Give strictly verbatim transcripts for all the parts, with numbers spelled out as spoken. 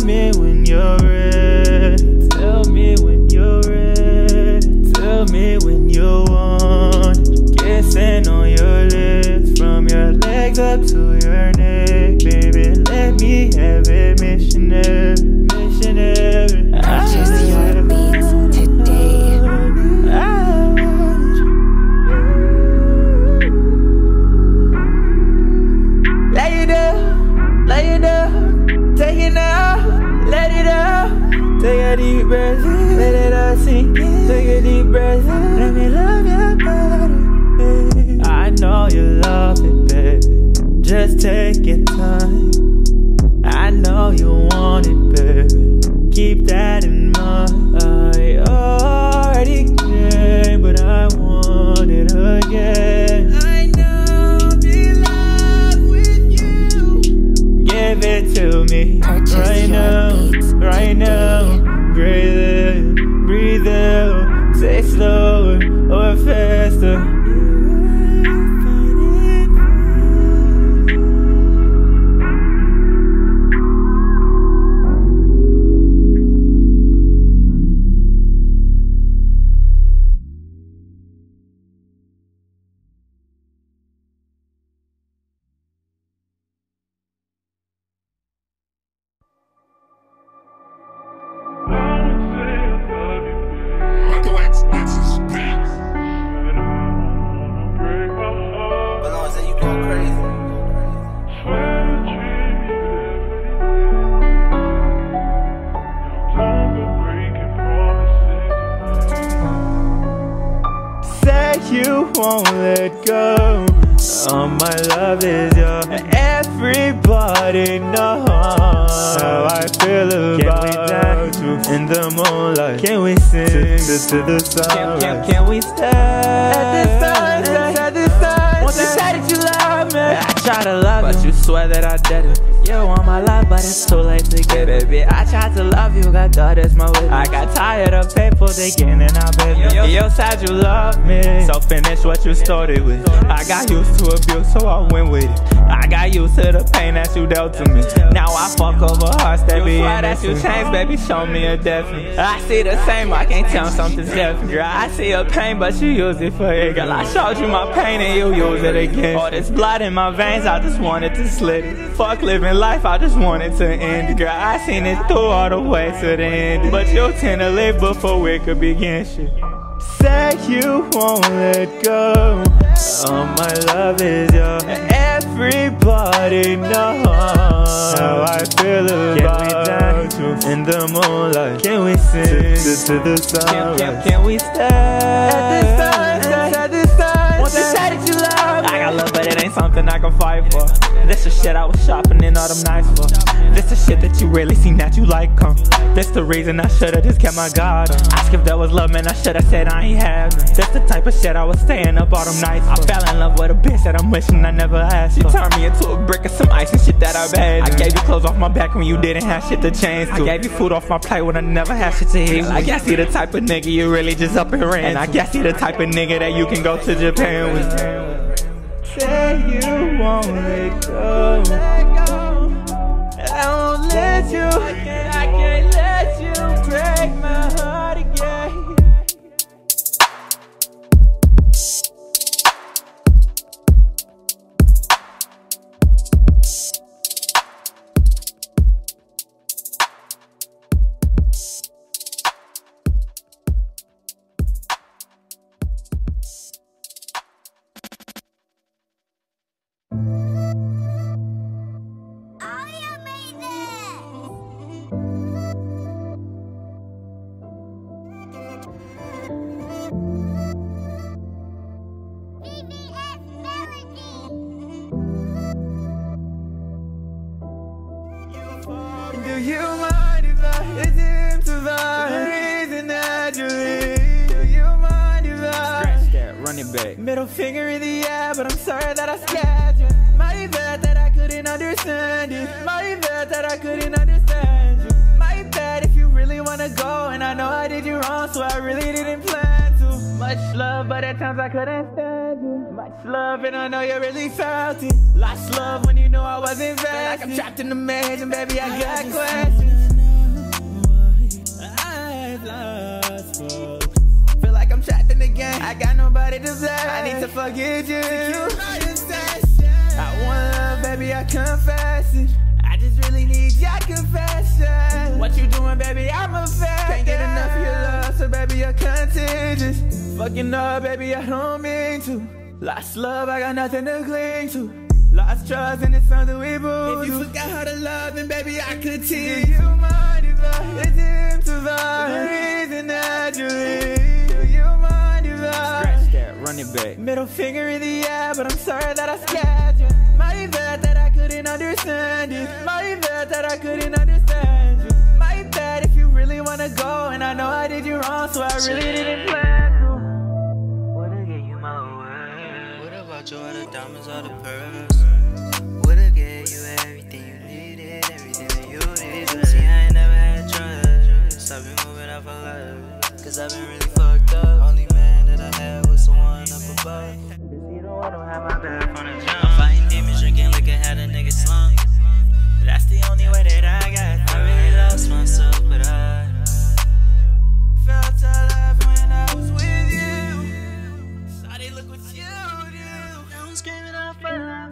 me when you're ready. Tell me when you're ready. Tell me when you want it. Kissing on your lips, from your legs up to your neck. Baby, let me have it, missionary, missionary. Purchase your beats today. Lay it down, lay it down, take it now, let it out. Take a deep breath, let it all sink in. Take a deep breath, let me love your body. I know you love it, baby. Just take your time. I know you want it, baby. Keep that in mind. I already came, but I want it again. I know I'm in love with you. Give it to me. Purchase right now, right now. Breathe in, breathe out. Say slower or faster. You won't let go. All my love is yours. Everybody knows how I feel about you. In the moonlight, can we sing to, to the sunrise? Can, can, can we stay at this time? At this time, once you say that you love me, I try to love you, but you swear that I didn't. You want my love, but it's too late to get it, baby. I tried to love you, got daughters my way. I got tired of people digging in our business. You, you said you love me, so finish what you started with. I got used to abuse, so I went with it. I got used to the pain that you dealt to me. Now I fuck over hearts that be in that you changed, baby. Show me a difference. I see the same, I can't tell something's different. Girl, I see your pain, but you use it for it. Girl, I showed you my pain and you use it again. All this blood in my veins, I just wanted to slit it. Fuck living life, I just wanted to end it. Girl, I seen it through all the way to the end. But you tend to live before we could begin shit. Say you won't let go. All my love is yours. Everybody knows how I feel about you. In the moonlight, can we sing to, to the sunrise? Can, can, can we stay at this time? At this time, once you say that you love me, I got love, but it ain't something I can fight for. This is shit I was shopping in all them nights for. This is shit that you really seen that you like, huh? This the reason I should've just kept my guard up. Ask if that was love, man, I should've said I ain't have none. That's the type of shit I was staying up all them nights for. I fell in love with a bitch that I'm wishing I never asked for. You turned me into a brick of some ice and shit that I bad. I gave you clothes off my back when you didn't have shit to change to. I gave you food off my plate when I never had shit to eat. I guess he the type of nigga you really just up and ran. And I guess he the type of nigga that you can go to Japan with. Say you won't let go. I won't let you. I can't let you break my heart again. Do you mind if I hit him to vibe? The reason that you leave. Do you mind if I scratch that, run it back? Middle finger in the air, but I'm sorry that I scared you. My bad that I couldn't understand it. My bad that I couldn't understand you. My bad if you really wanna go, and I know I did you wrong, so I really didn't plan to. Much love, but at times I couldn't stand you. Much love, and I know you really felt it. Lost love when you know I wasn't invested. Like I'm trapped in the maze, and baby I got questions. I got nobody to blame. I need to forget you. I want love, baby, I confess it. I just really need your confession. What you doing, baby, I'm a fan. Can't get enough of your love, so baby, you're contagious. Fucking up, baby, I don't mean to. Lost love, I got nothing to cling to. Lost trust, and it's something we both. If you forgot how to love, then baby, I could teach. Do you mind if I attempt to vibe the reason that you leave? Do you mind if I scratch that, run it back? Middle finger in the air, but I'm sorry that I scared you. My bad that I couldn't understand it. My bad that I couldn't understand you. My bad if you really wanna go, and I know I did you wrong, so I really didn't plan to. Would've gave you my word. What about you, all the diamonds, all the pearls? Would've gave you everything you needed, everything that you needed. See, I ain't never had trust. I've been moving out for love, cause I've been really fucked up. Only man that I had was the one up above. You know I don't have my back from the jump. I'm fighting demons, drinking liquor, had a nigga slump. But that's the only way that I got. I really lost myself, but I felt alive when I was with you. Sorry, look what you do. Now I'm screaming out for life.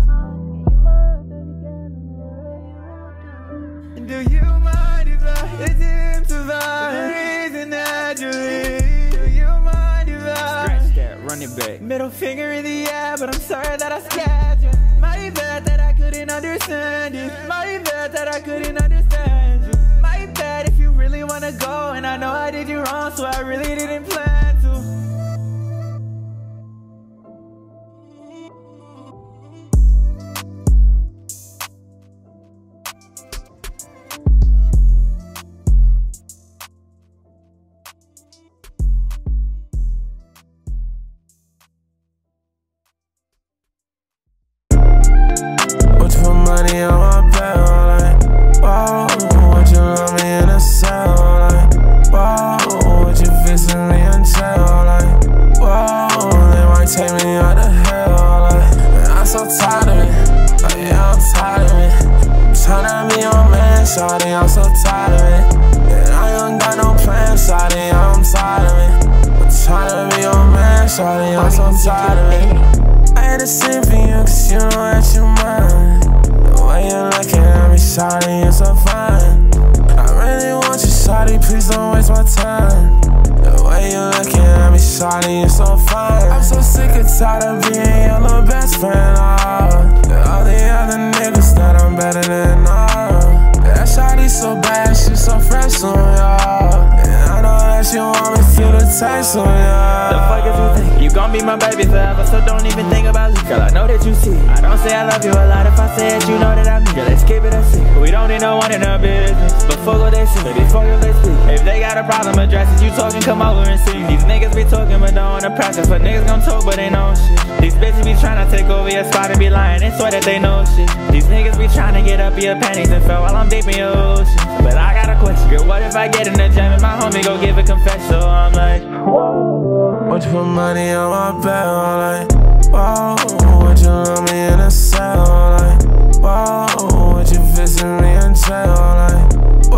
Do you mind if I attempt to vibe the reason that you leave? Do you mind if I scratch that, run it back? Middle finger in the air, but I'm sorry that I scared you. My bad that I couldn't understand it. My bad that I couldn't understand you. My bad if you really wanna go, and I know I did you wrong, so I really didn't plan to. Money on my bed, like, whoa, would you love me in a cell, like, whoa, would you visit me in jail, like, whoa, they might take me out to hell, like, and I'm so tired of it, like, yeah, I'm tired of it, I'm tryna be your man, shawty, I'm so tired of it, and I ain't got no plan, shawty, I'm tired of it, I'm tryna be your man, shawty, I'm so tired of it, I had to sing for you, cause you know that you mine. You're looking at me, shawty, you're so fine. I really want you, shawty, please don't waste my time. The way you're looking at me, shawty, you're so fine. I'm so sick and tired of being your little best friend, oh. All the other niggas that I'm better than, oh. That shawty so bad, she so fresh on y'all. And I know that you want me to feel the taste on y'all. The fuck is you think? You gon' be my baby forever, so don't even think about it. Girl, I know that you see. I don't say I love you a lot if I say it, you know that I mean. Girl, let's keep it a secret. We don't need no one in our business. Before what they see, before you let's speak. If they got a problem, address it. You talking, come over and see. These niggas be talking, but don't wanna practice. But niggas gon' talk, but they know shit. These bitches be tryna take over your spot and be lying and swear that they know shit. These niggas be tryna get up your panties and fell while I'm deep in your ocean. But I got a question, girl, what if I get in the jam and my homie go give a confession? So I'm like, whoa. Would you put money on my bed, like, whoa, would you love me in a cell, like, whoa, would you visit me in jail, like,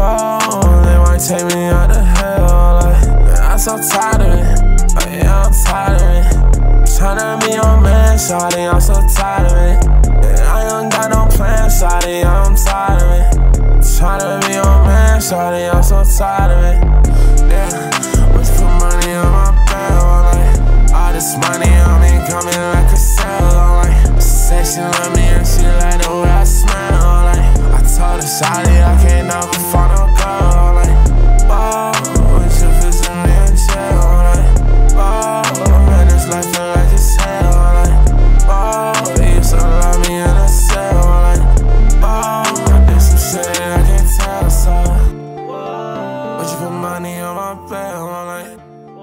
whoa, they might take me out to hell, like, and I'm so tired of it, like, yeah, I'm tired of it, tryna be your man, shawty, I'm so tired of it, and I ain't got no plan, shawty, I'm tired of it, tryna be your man, shawty, I'm so tired of it, yeah, would you put money on my bed, like, all this money on me coming like a sale, like, she said she love me and she like the way I smell, like, I told her, shawty, I can't never find no girl, like, whoa, would you visit me in jail, like, whoa, man, this life feel like it's hell, like, whoa, they used to love me in a cell, like, whoa, I did some shit that I can't tell, so, would you put money on my bed, like,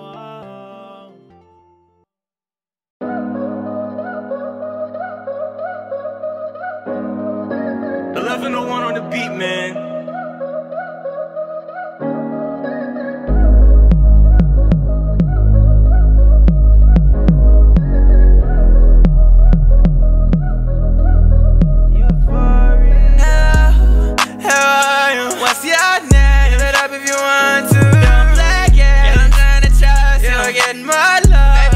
eleven oh one on the beat, man. What's your name? Give it up if you want to. I'm black, yeah. I'm trying to trust you. You're getting my love.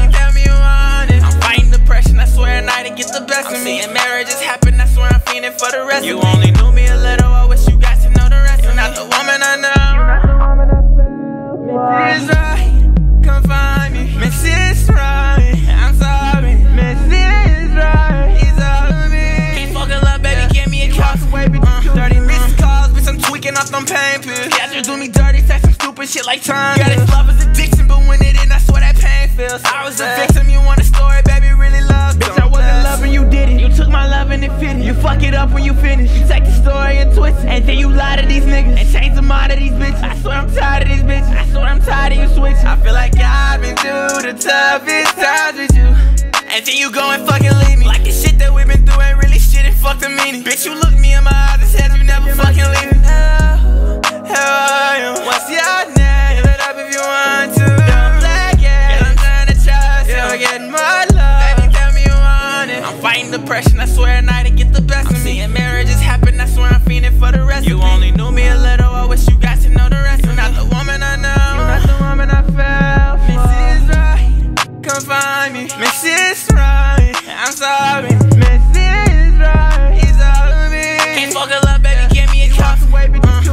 for the rest. You only knew me a little, I wish you got to know the rest. You're not the woman I know. You're not the woman I feel. Missus Right, come find me. Missus Right, I'm sorry. Missus Right, he's all of me. Can't fuck a love, baby, give me a call. Uh, thirty missed calls, bitch, I'm tweaking off them pain pills. Yeah, you do me dirty, say some stupid shit like time. Yeah, this love is addiction, but when it in, I swear that pain feels. I was a victim, you want a story, baby, really love. Bitch, I wasn't loving, you did it. You took my love and it fitted. You fuck it up when you finish. You take the story and twist it, and then you lie to these niggas and change the mind of these bitches. I swear I'm tired of these bitches. I swear I'm tired of you switching. I feel like I've been through the toughest times with you, and then you go and fucking leave me. Like the shit that we've been through ain't really shit and fuck the meaning. Bitch, you look me in my eyes and said you never fucking leave me. How are you? What's your name? Give it up if you want to. Don't black it. Yeah, I'm trying to trust you. You're getting my love. Baby, tell me you want it. I'm fighting depression, I swear at night to get the best I'm of me. Seeing marriages happen, I swear I'm fiending for the rest. You of only knew me a little, I wish you got to know the rest. You're not the woman I know. You're not the woman I fell for. Missus Right, come find me. Missus Right, I'm sorry. Missus Right, he's all of me. Can't fuck a love, baby, give me a call. I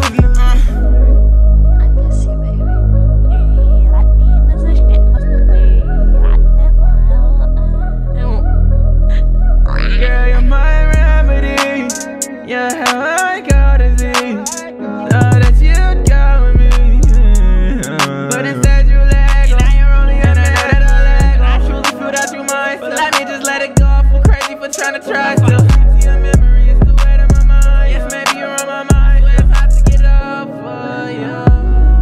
miss you, baby. Yeah, I need this shit must be. I never. Girl, you're my remedy. You're how I got a disease. Thought that you'd go with me, but instead you let go. Now you're only on another leg. I truly feel that you mine, so let me just let it go. I feel crazy for trying to try still. Your memory is the weight of my mind. Yes, maybe you're on my mind. So it's hard to get over you.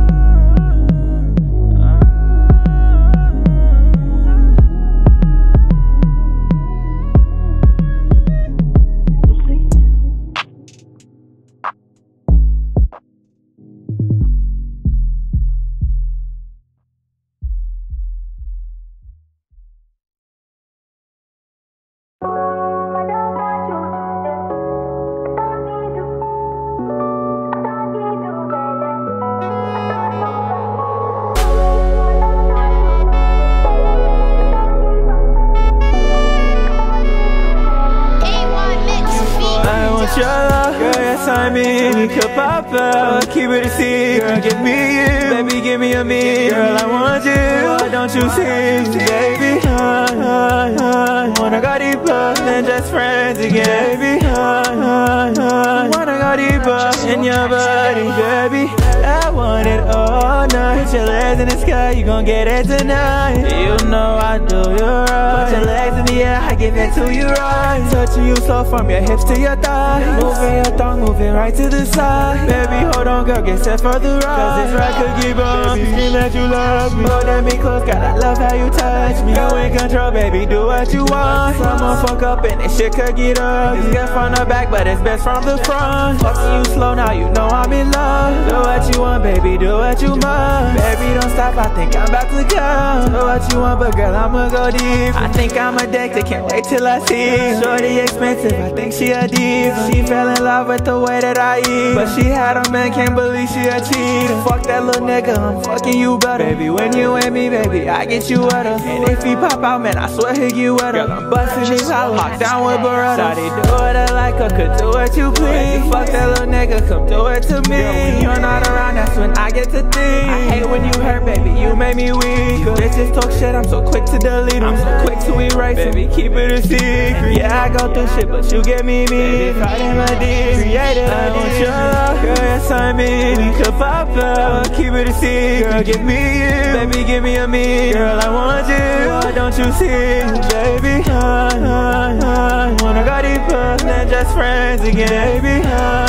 Your love, girl, yes I mean you could pop out, keep it a secret, girl, give me you, baby, give me a me, girl, I want you, why don't you see, baby, I, I, I wanna go deeper than just friends again, baby, I, I, I wanna go deeper in your body, baby, I want it all night, put your legs in the sky, you gon' get it tonight, you know I do you right, put your legs in the air, I give it to you right, touching you so from your hips to your thighs, moving your thong, moving right to the side. Baby, hold on, girl, get set for the ride. Cause this ride could keep on. Baby, scream that you love me. Hold at me close, God, I love how you touch me. Go in control, baby, do what you want. Someone fuck up and this shit could get up. It's good from the back, but it's best from the front. Fucking you slow, now you know I'm in love. Do what you want, baby, do what you must. Baby, don't stop, I think I'm about to come. Do what you want, but girl, I'ma go deep. I think I'm addicted, can't wait till I see. Shorty expensive, I think she a diva. She fell in love with the way that I eat, but she had a man, can't believe she a cheater. Fuck that little nigga, I'm fucking you better. Baby, when you and me, baby, I get you wetter. And if he pop out, man, I swear he'll get wetter. Girl, I'm busting these hollows, locked down with Beretta. Shawty, do what I like, I could do what you please. Fuck that little nigga, come do it to me. Girl, when you're not around, that's when I get to think. I hate when you hurt, baby, you make me weak. Bitches talk shit, I'm so quick to delete them. I'm so quick to erase, baby, keep it a secret. Yeah, I go through shit, but you get me me. Caught in my D, created, I want your love. Girl, yes I mean, we could pop out, keep it a secret. Girl, give me you, baby, give me a me. Girl, I want you, why don't you see, baby? I, I, I wanna go deeper than just friends again, baby. I,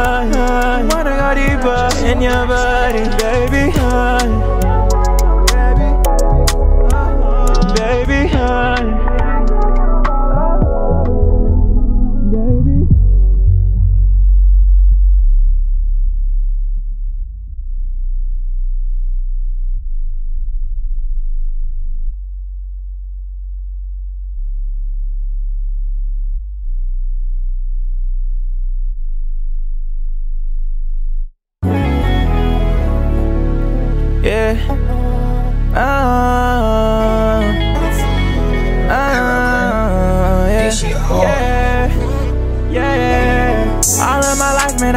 I, I wanna go deeper in your body, baby. I, baby, I,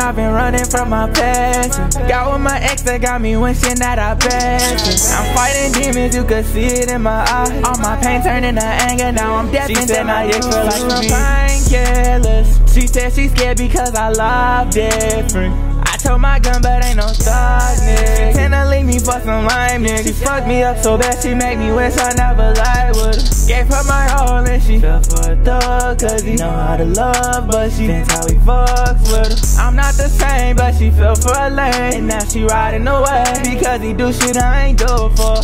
I've been running from my past. Got with my ex that got me wishing that I passed. I'm fighting demons, you could see it in my eyes. All my pain turned into anger, now I'm deaf and then I feel like some painkillers. She said she's scared because I love different. I told my gun, but ain't no thug, nigga. She tend to leave me for some lame nigga. She fucked me up so bad, she make me wish I never lied with her. Gave her my all and she fell for a thug, cause he know how to love, but she thinks how he fucks with her. I'm not the same, but she fell for a lane, and now she riding away, because he do shit I ain't do for.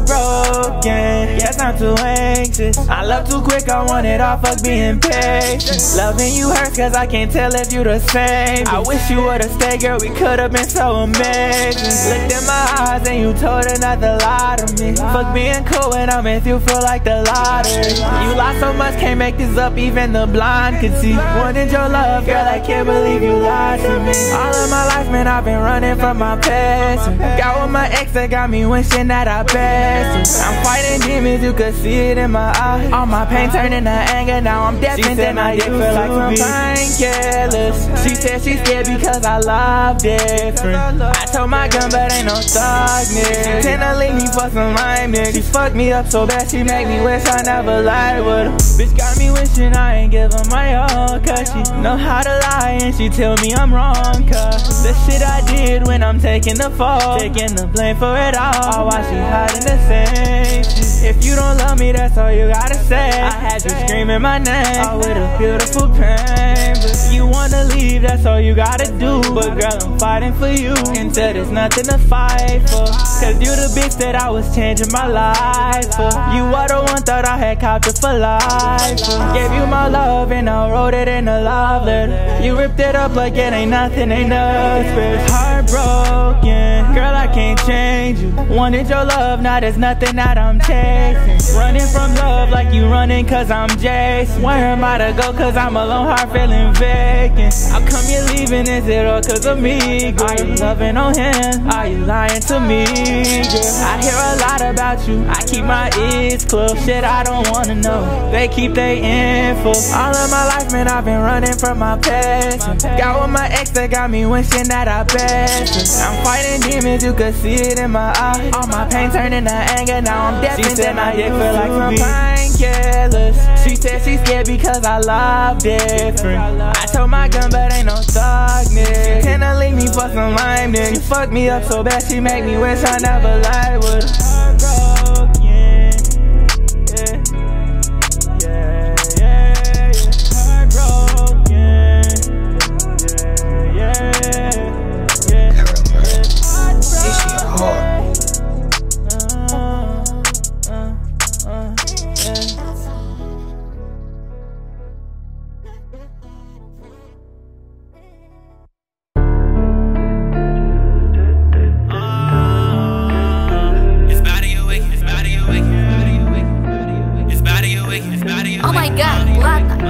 Heartbroken, yes I'm too anxious. I love too quick, I want it all, fuck being patient. Loving you hurts cause I can't tell if you the same. I wish you would've stayed, girl, we could've been so amazing. Looked in my eyes and you told her not to lie to me. Fuck being cool when I'm with you, feel like the lottery. You lost so much, can't make this up, even the blind could see. Wanted your love, girl, I can't believe you lied to me. All of my life, man, I've been running from my past. Got with my ex that got me wishing that I passed. I'm fighting demons, you could see it in my eyes. All my pain turned into anger, now I'm deaf and then I feel like some painkillers. She said she's scared because I love different. I told my gun, but ain't no thug, nigga. She tend to leave me for some lame nigga. She fucked me up so bad, she make me wish I never lied with her. Bitch got me wishing I ain't give her my all, cause she know how to lie and she tell me I'm wrong, cause the shit I did when I'm taking the fall, taking the blame for it all, while she hiding the same shit. If you don't love me, that's all you gotta say. I had you screaming my name, all with a beautiful pain, but you wanna leave, that's all you gotta do. But girl, I'm fighting for you, and said there's nothing to fight for, cause you the bitch that I was changing my life for. You were the one thought I had copped it for life for. Gave you my love and I wrote it in a love letter. You ripped it up like it ain't nothing, ain't nothing. Heartbroken, girl, I can't change you. Wanted your love, now there's nothing that I'm chasing. Running from love like you running cause I'm Jason. Where am I to go cause I'm alone, heart feeling vacant. How come you're leaving, is it all cause of me, girl? Are you loving on him, are you lying to me, girl? I hear a lot about you, I keep my ears closed. Shit I don't wanna know, they keep their info. All of my life, man, I've been running from my past. Got with my ex that got me wishing that I passed. I'm fighting demons, you could see it in my eyes. All my pain turned into anger, now I'm deaf and then I feel like some painkillers. She said she's scared because I love different. I told my gun, but ain't no thug, nigga. She tend to leave me for some lame nigga. She fucked me up so bad, she make me wish I never lied with her. Oh my god, Plata.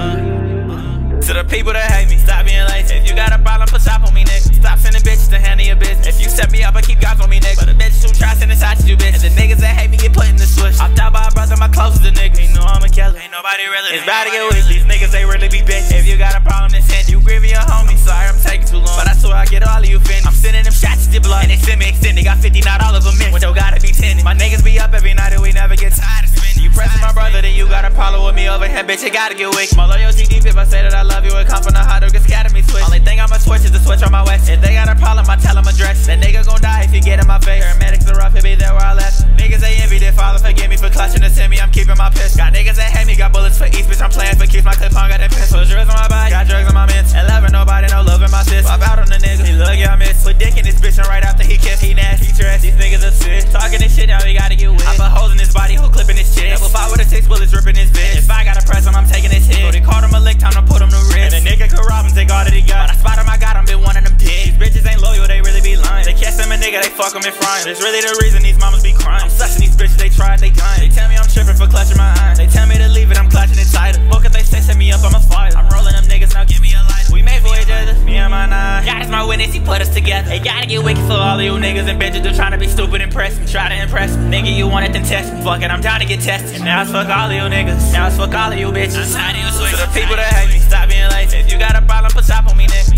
To the people that hate me, stop being lazy. If you got a problem, put stop on me, nigga. Stop sending bitches to handle your business. If you set me up, I keep guns on me, nigga. But the bitches who try sending shots to you, bitch. And the niggas that hate me get put in the switch. Off down by a brother, my closest a nigga. Ain't no I'm a killer, ain't nobody really. It's about to get weak. These niggas, they really be bitches. If you got a problem, then send you grieving your homie. Sorry, I'm taking too long, but I swear I get all of you finished. I'm sending them shots to your blood, and they send me extended. Got fifty, not all of them mixed. But yo, gotta be tended. My niggas be up every night and we never get tired of spending. You pressing my brother, then you got a problem with me over here, bitch. It gotta get wicked. My loyalty deep if I say that I love you, it come from the heart of the academy switch. Only thing I'ma switch is the switch on my west. If they got a problem, I tell them address. That nigga gon' die if you get in my face. Paramedics are rough, he'll be there where I left. Niggas they envy, they father forgive me for clutching to send me. I'm keeping my piss. Got niggas that hate me, got bullets for each bitch. I'm playing for keeps. My clip on got that pistols. Drugs on my body, got drugs on my mints. And loving nobody, no love in my sis. Pop out on the nigga, he look, yeah I miss. Put dick in this bitch and right after he kiss. He nasty, he trash, these niggas are sick. Talking this shit now, we gotta get wet. I put holes in his body, who clipping his shit. Double five with a six bullets ripping his bitch. If I gotta press him, I'm taking his hit. So they called him a lick, time to put him to wrist. And the nigga could rob him, take all that he got. But I spot him, I got him, been one of them dicks. These bitches ain't loyal, they really be lying. They catch them a nigga, they fuck him in front. That's really the reason these mamas be crying. I'm sussing these bitches, they tried, they dying. They tell me I'm tripping for clutching my iron. They tell me to leave it, I'm clutching it tighter. Fuck if they say set me up, I'm a fighter. I'm rolling them niggas, now give me a lighter. We made for each other, me and my nine. God is my witness, he put us together. They gotta get wicked for all of you niggas and bitches who trying to be stupid, impress me. Try to impress me. Nigga, you want it, then test me. Fuck it, I'm down to get tested. And now it's fuck all of you niggas. Now it's fuck all of you bitches. I'm tired of you switch. To the people that hate me, stop being lazy. If you got a problem, put stop on me, nigga. Stop sending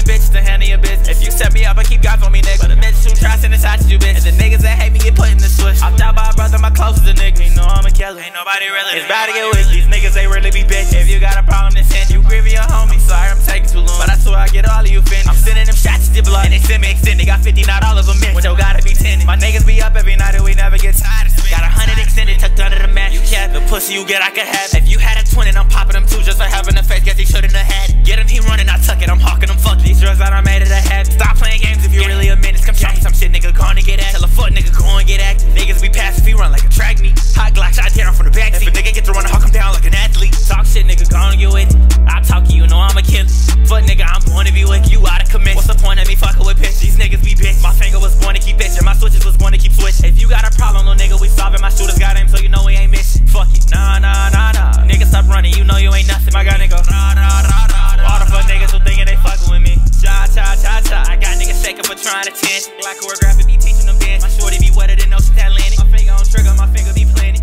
bitches to handle your business. If you set me up, I keep guys on me, nigga. But the bitches who try send inside to you, bitch. And the niggas that hate me get put in the switch. I'll die by a brother, my closest a nigga. You know I'm a killer. Ain't nobody really. It's about to get with these niggas, they really be bitches. If you got a problem, then send you grieving your homie. Sorry, I'm taking too long, but I swear I get all of you finished. I'm sending them shots to your blood, and they send me extended. Got fifty, not all of them missed. When you gotta be ten. My niggas be up every night and we never get tired of swinging. Got a hundred extended tucked under the mat. You cap the pussy you get, I could have. If you had a twin and I'm popping them too, just for having a face, guess he shouldn't have had it. Get him, he running, I tuck it, I'm hawking them, fuck these drugs that I made it a habit. Stop playing games if you yeah. really a menace. Come show me some shit, nigga, gonna get at. Tell a foot nigga, go and get active. Niggas be passive, he run like a track meet. Hot Glock shot down from the backseat. If a nigga get to run, I'll hawk him down like an athlete. Talk shit, nigga, gonna get with it. I talk you, you know I'm a killer. Fuck nigga, I'm born to be with you out of commit. What's the point of me fucking with bitch? These niggas be bitch. My finger was born to keep bitchin', my switches was born to keep switching. If you got a problem, little nigga, we solve it. My shooters got aim, so you know we ain't missing. Fuck it, nah, nah, nah, nah. Nigga, stop running, you know you ain't nothing. My guy nigga, nah, nah, nah, nah. All the fuck niggas who thinking they fucking with me. Cha, cha, cha, cha. I got niggas shaking for trying to tend. Like choreography be teaching them dance. My shorty be wetter than Ocean's Atlantic. My finger on trigger, my finger be planted.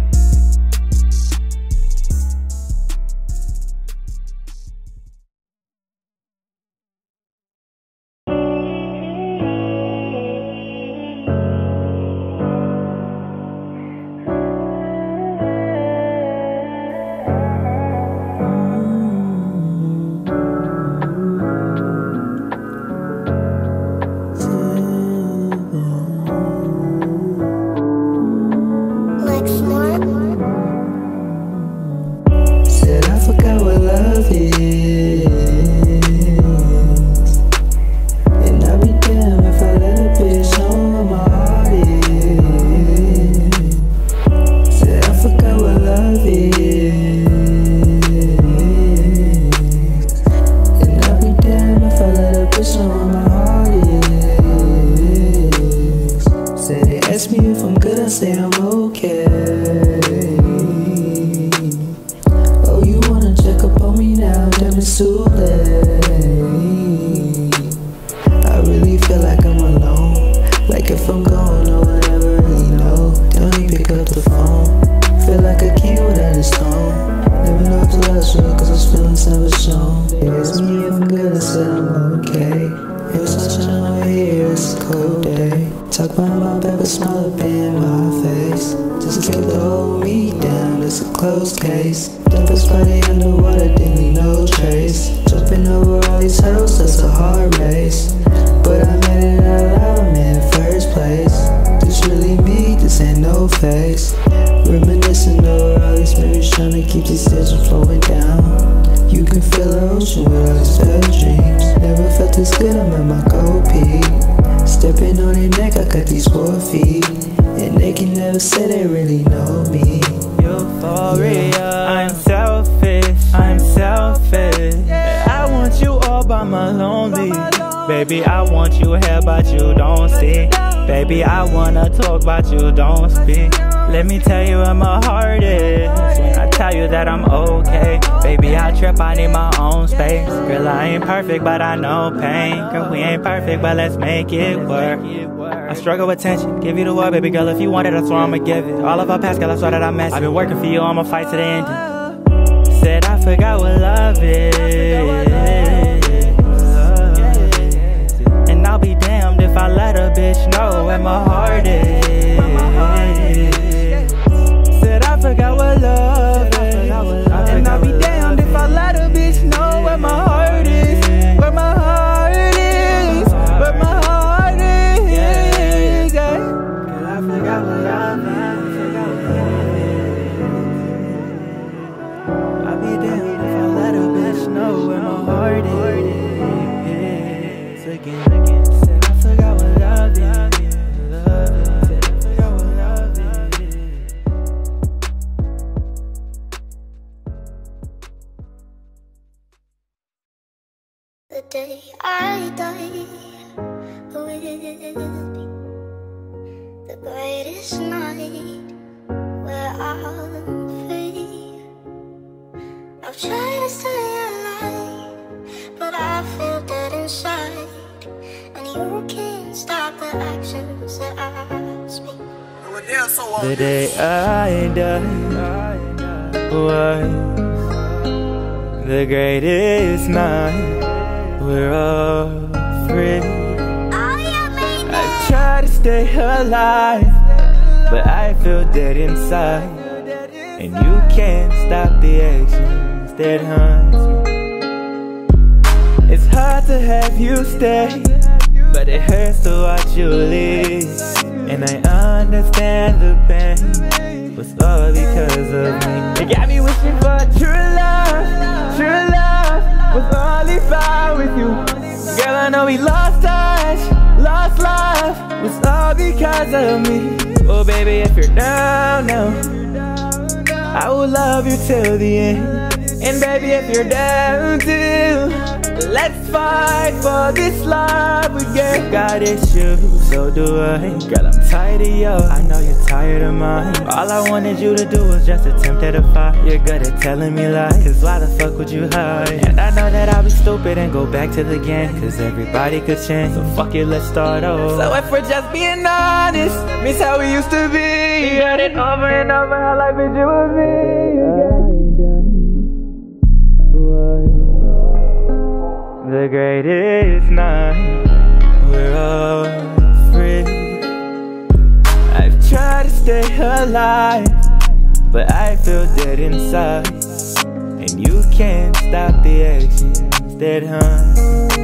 Baby, I want you here, but you don't see. Baby, I wanna talk, but you don't speak. Let me tell you where my heart is when I tell you that I'm okay. Baby, I trip, I need my own space. Girl, I ain't perfect, but I know pain. Girl, we ain't perfect, but let's make it work. I struggle with tension, give you the word, baby girl. If you want it, I swear I'ma give it. All of our past, girl, I swear that I mess it. I've been working for you, I'ma fight to the ending. Said I forgot what love is. I'll be damned if I let a bitch know where my heart is. Said I forgot what love is. And I'll be damned if I let a bitch know where my heart is. Where my heart is. Where my heart is. Yeah. Cause I forgot what love is. I'll be damned if I let a bitch know where my heart is. Again, again. The day I die will be the greatest night where I'm free. I've tried to stay alive, but I feel dead inside. And you can't stop the actions that I speak. The day I die was the greatest night we're all free. Oh, yeah, baby. I've tried to stay alive, but I feel dead inside. And you can't stop the actions that haunts me. It's hard to have you stay, but it hurts to watch you leave. And I understand the pain was all because of me. It got me wishing for true love. True love was only found with you. Girl, I know we lost touch, lost love was all because of me. Oh baby, if you're down now, I will love you till the end. And baby, if you're down too, let's fight for this love we get. Got issues, so do I. Girl, I'm tired of you, I know you're tired of mine. All I wanted you to do was just attempt at a fight. You're good at telling me lies, cause why the fuck would you hide? And I know that I'll be stupid and go back to the game, cause everybody could change, so fuck it, let's start over. So if we're just being honest, miss how we used to be. You got it over and over, how life is you with me. The greatest night, we're all free. I've tried to stay alive, but I feel dead inside. And you can't stop the actions that haunt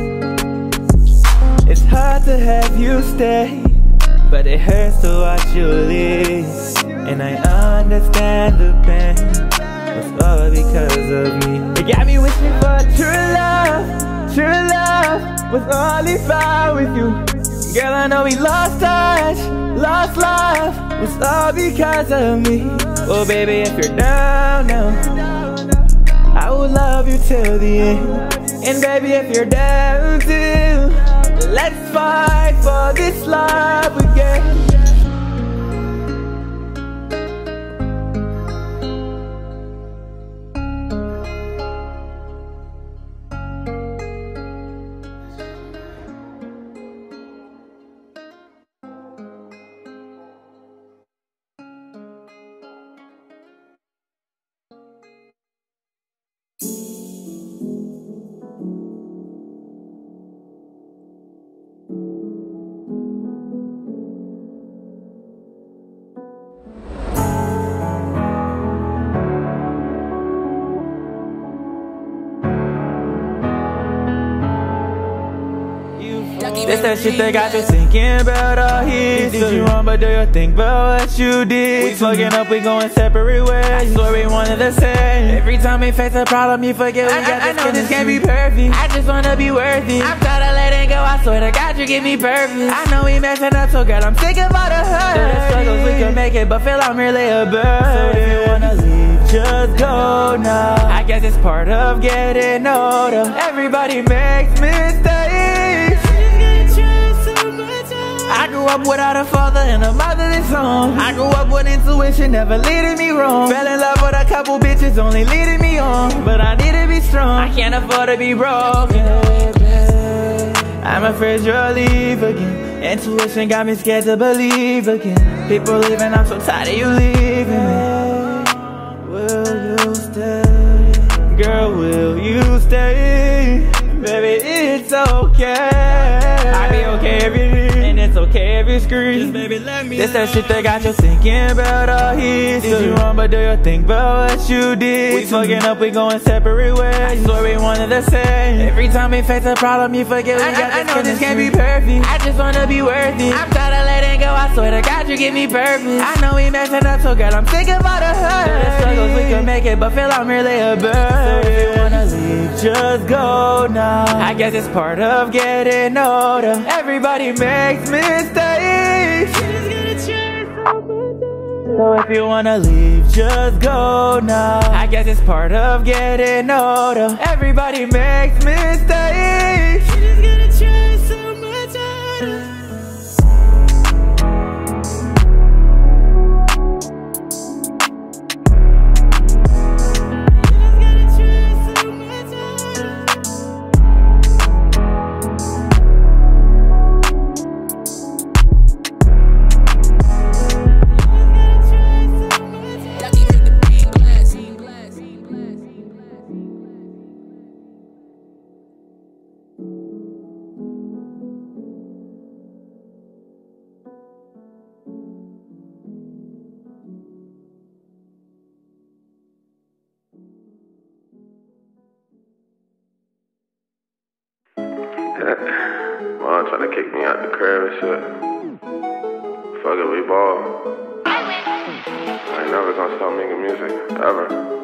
me. It's hard to have you stay, but it hurts to watch you leave. And I understand the pain was all because of me. It got me wishing for true love. True love was only found with you. Girl, I know we lost touch, lost love was all because of me. Oh baby, if you're down now, I will love you till the end. And baby, if you're down too, let's fight for this love we get. This that shit that got you thinking about all his. Did you wrong, but do you think about what you did? We fucking up, we going separate ways. I swear we one and the same. Every time we face a problem, you forget we I, got I, this I know this can't be perfect. I just wanna be worthy. I'm tired of letting go, I swear to God you give me purpose. I know we messing up, so girl, I'm sick of all the hurt. Through the struggles we can make it, but feel I'm really a burden. So if you wanna leave, just go now. I guess it's part of getting older. Everybody makes mistakes. I grew up without a father and a mother that's home. I grew up with intuition, never leading me wrong. Fell in love with a couple bitches, only leading me on. But I need to be strong, I can't afford to be broken. I'm afraid you'll leave again. Intuition got me scared to believe again. People leaving, I'm so tired of you leaving me. Will you stay? Girl, will you stay? Baby, it's okay. I'll be okay if you leave, and it's okay if you scream. Just baby, let me This that shit that got you thinking about all his. Did you wrong, but do you think about what you did? We fucking up, we going separate ways. I swear we one and the same. Every time we face a problem, you forget we I, got I, this I know this can't be perfect. I just wanna be worthy. I'm tired of letting go, I swear to God you give me purpose. I know we messing up, so girl, I'm sick of all the hurt. Through the struggles we can make it, but feel I'm really a burden. So if you wanna leave, just go now. I guess it's part of getting older. Everybody makes mistakes. So if you wanna leave, just go now. I guess it's part of getting older. Everybody makes mistakes. kicked me out the crib and shit. Fuck it, we ball. I ain't never gonna stop making music, ever.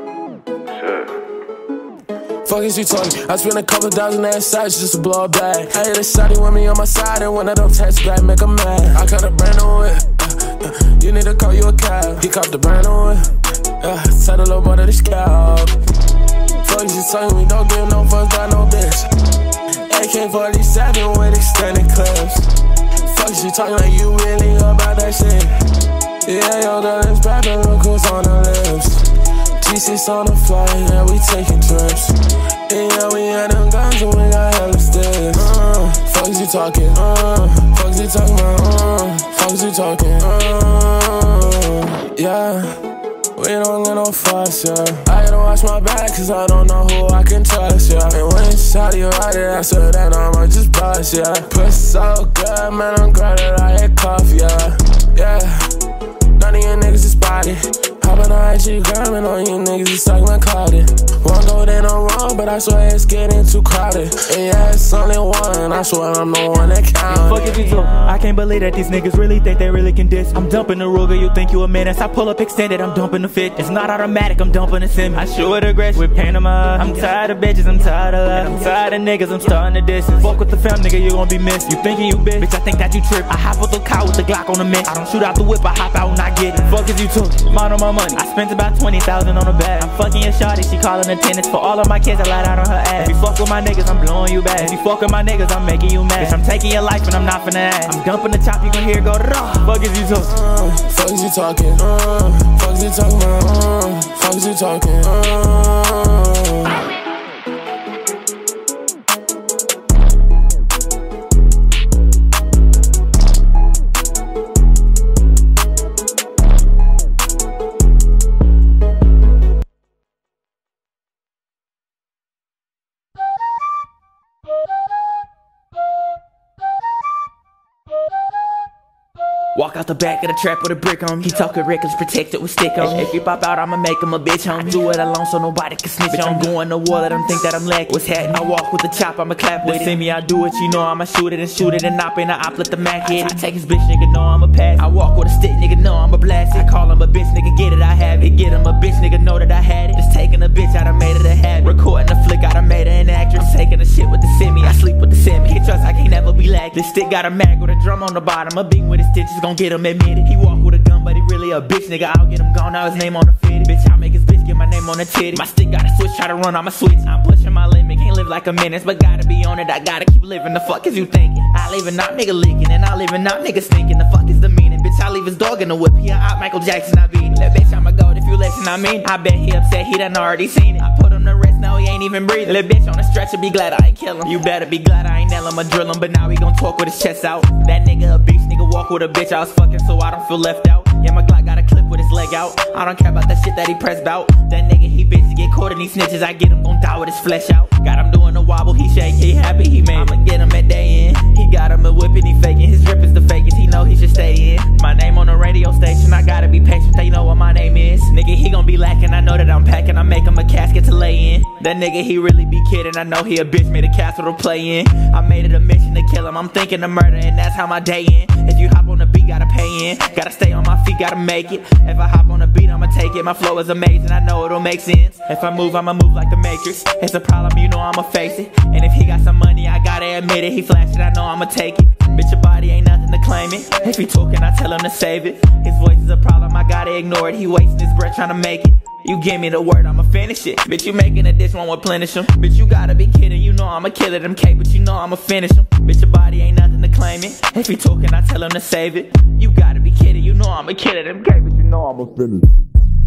Shit. Fuck is you talking? I spent a couple thousand ass sides just to blow a bag. I hit a shotty with me on my side, and one of them text back make a mad. I cut a brand new whip. Uh, uh, you need to call you a cab. He caught the brand new whip. Uh, tell the little boy that it's scalp. Fuck is you talking? We don't give no fucks by no bitch. A K forty-seven with extended clips. Fuck is you talking like you really about that shit? Yeah, yo, girl, it's poppin', look who's on the lips. G six on the fly, yeah, we taking trips. Yeah, we had them guns and we got hella sticks. Uh, fuck is you talking? Uh, fuck is you talking about? Uh, fuck is you talking? Uh, yeah. We don't get no fuss, yeah. I gotta watch my back, cause I don't know who I can trust, yeah. And when it's shot you right there, I swear that I'ma just bust, yeah. Pussy so good, man, I'm glad that I hit cuff, yeah. Yeah, none of you niggas is spotted. Hop on the I G gram and all you niggas is like my clouded. One go then I'm wrong, but I swear it's getting too crowded. And yeah, it's only one, I swear I'm the one that counted. Fuck if you talk, I can't believe that these niggas really think they really can diss. I'm dumping the Ruger, you think you a menace. I pull up extended, I'm dumping the fit. It's not automatic, I'm dumping the sim. I show it aggression with Panama. I'm tired of bitches, I'm tired of lies. I'm tired of niggas, I'm starting to distance. Fuck with the fam, nigga, you gon' be missed. You thinking you bitch, bitch, I think that you trip. I hop with the car with the Glock on the mix. I don't shoot out the whip, I hop out and I get it. Fuck if you took, mind on my money. I spent about twenty thousand on a bag. I'm fucking your shawty, she calling attendance. For all of my kids, I lied out on her ass. If you fuck with my niggas, I'm blowing you back. If you fuck with my niggas, I'm making you mad. Bitch, I'm taking your life and I'm not finna ask. I'm dumping the chop, you gon' hear it go raw. Fuck is you talking? Uh, fuck is you talking? Uh, fuck is you talking about? Uh, fuck is you talking? Uh, Walk out the back of the trap with a brick on me. He talking reckless, protected with stick on me. If you pop out, I'ma make him a bitch on me. Do it alone so nobody can snitch on me. I'm going to war, let them think that I'm lacking. What's happening? I walk with the chop, I'ma clap with it. See me, I do it, you know I'ma shoot it and shoot it and knock in the op, let the Mac hit it. I take his bitch, nigga, know I'ma pass it. I walk with a stick, nigga, know I'ma blast it. I call him a bitch, nigga, get it, I have it. Get him a bitch, nigga, know that I had it. Just taking a bitch, I done made it a habit. Recording a flick, I done made her an actress. I'm taking a shit with the semi, I sleep with the semi. Can't trust, I can't never be lacking. This stick got a mag with a drum on the bottom. A beam with his stitches, gon' get him admitted. He walk with a gun, but he really a bitch, nigga. I'll get him gone, now his name on the fitty. Bitch, I'll make his bitch get my name on the titty. My stick got a switch, try to run, I'ma switch. I'm pushing my limit, can't live like a menace, but gotta be on it, I gotta keep living. The fuck is you thinking? I live and not nigga leaking, and I live and not nigga stinking. The fuck is the meaning? Bitch, I leave his dog in the whip. He a hot Michael Jackson, I beat it. That bitch, I'ma go if you listen, I mean. I bet he upset, he done already seen it. I put him to rest, now he ain't even breathing. Little bitch on the stretcher, be glad I ain't kill him. You better be glad I ain't nail him or drill him, but now he gon' talk with his chest out. That nigga a beast, nigga walk with a bitch, I was fucking so I don't feel left out. Yeah, my Glock got a clip with his leg out. I don't care about that shit that he pressed bout. That nigga, he bitch to get caught in these snitches. I get him gon' die with his flesh out. Got him doing a wobble, he shake, he happy, he made. I'ma get him at day in. He got him a whipping, he faking. His drip is the fakest, he know he should stay in. My name on the radio station, I gotta be patient, they know what my name is. Nigga, he gon' be lacking, I know that I'm packing. I make him a casket to lay in. That nigga, he really be kidding, I know he a bitch, made a castle to play in. I made it a mission to kill him, I'm thinking of murder, and that's how my day in. If you hop on the beat, gotta pay in. Gotta stay on my feet, gotta make it. If I hop on the beat, I'ma take it. My flow is amazing, I know it'll make sense. If I move, I'ma move like the Matrix. It's a problem, you know I'ma face it. And if he got some money, I gotta admit it. He flash it, I know I'ma take it. Bitch, your body ain't nothing to claim it. If he talking, I tell him to save it. His voice is a problem, I gotta ignore it. He wasting his breath trying to make it. You give me the word, I'ma finish it. Bitch, you making a dish, won't replenish him. Bitch, you gotta be kidding, you know I'ma kill it. Them K, but you know I'ma finish him. Bitch, your body ain't nothing to claim it. If he talking, I tell him to save it. You gotta be kidding, you know I'ma kill it. Them K, but you know I'ma finish it.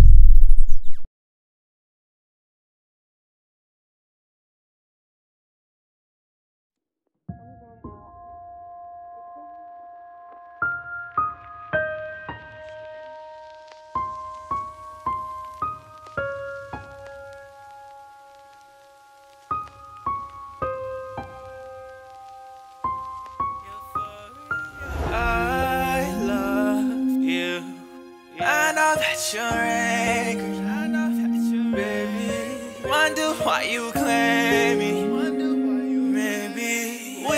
that you're angry. I know that you're baby. Wonder why you claim me. Maybe we could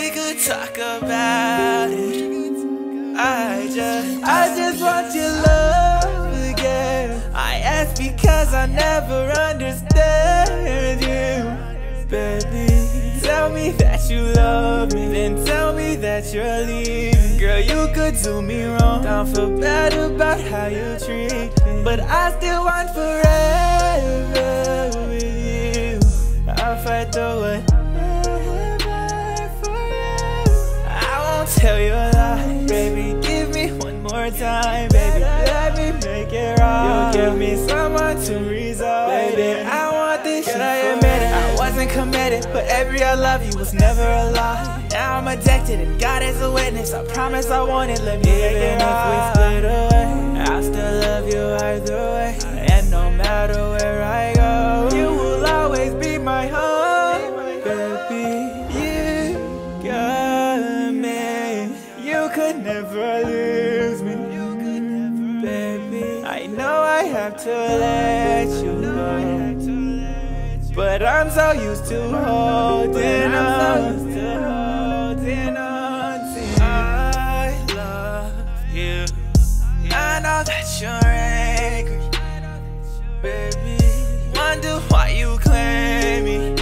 talk about it. I just, I just want your love again. I ask because I never understand you, baby. Tell me that you love me, then tell me that you're leaving. Girl, you could do me wrong, don't feel bad about how you treat me, but I still want forever with you. I'll fight the whatever for you. I won't tell you a lie, baby, give me one more time, baby. Let me make it right. You give me someone to resolve, baby. I want this shit. I admit it, I wasn't committed, but every I love you was never a lie. Now I'm addicted and God is a witness. I promise I want it, let me make it right. If we split away, I'll still love you either way. And no matter where I go, you will always be my home, baby. You got me, you could never lose me, baby. I know I have to let you go, but I'm so used to holding on. Holding on to you. I love you. I know that you're angry, baby. Wonder why you claim me.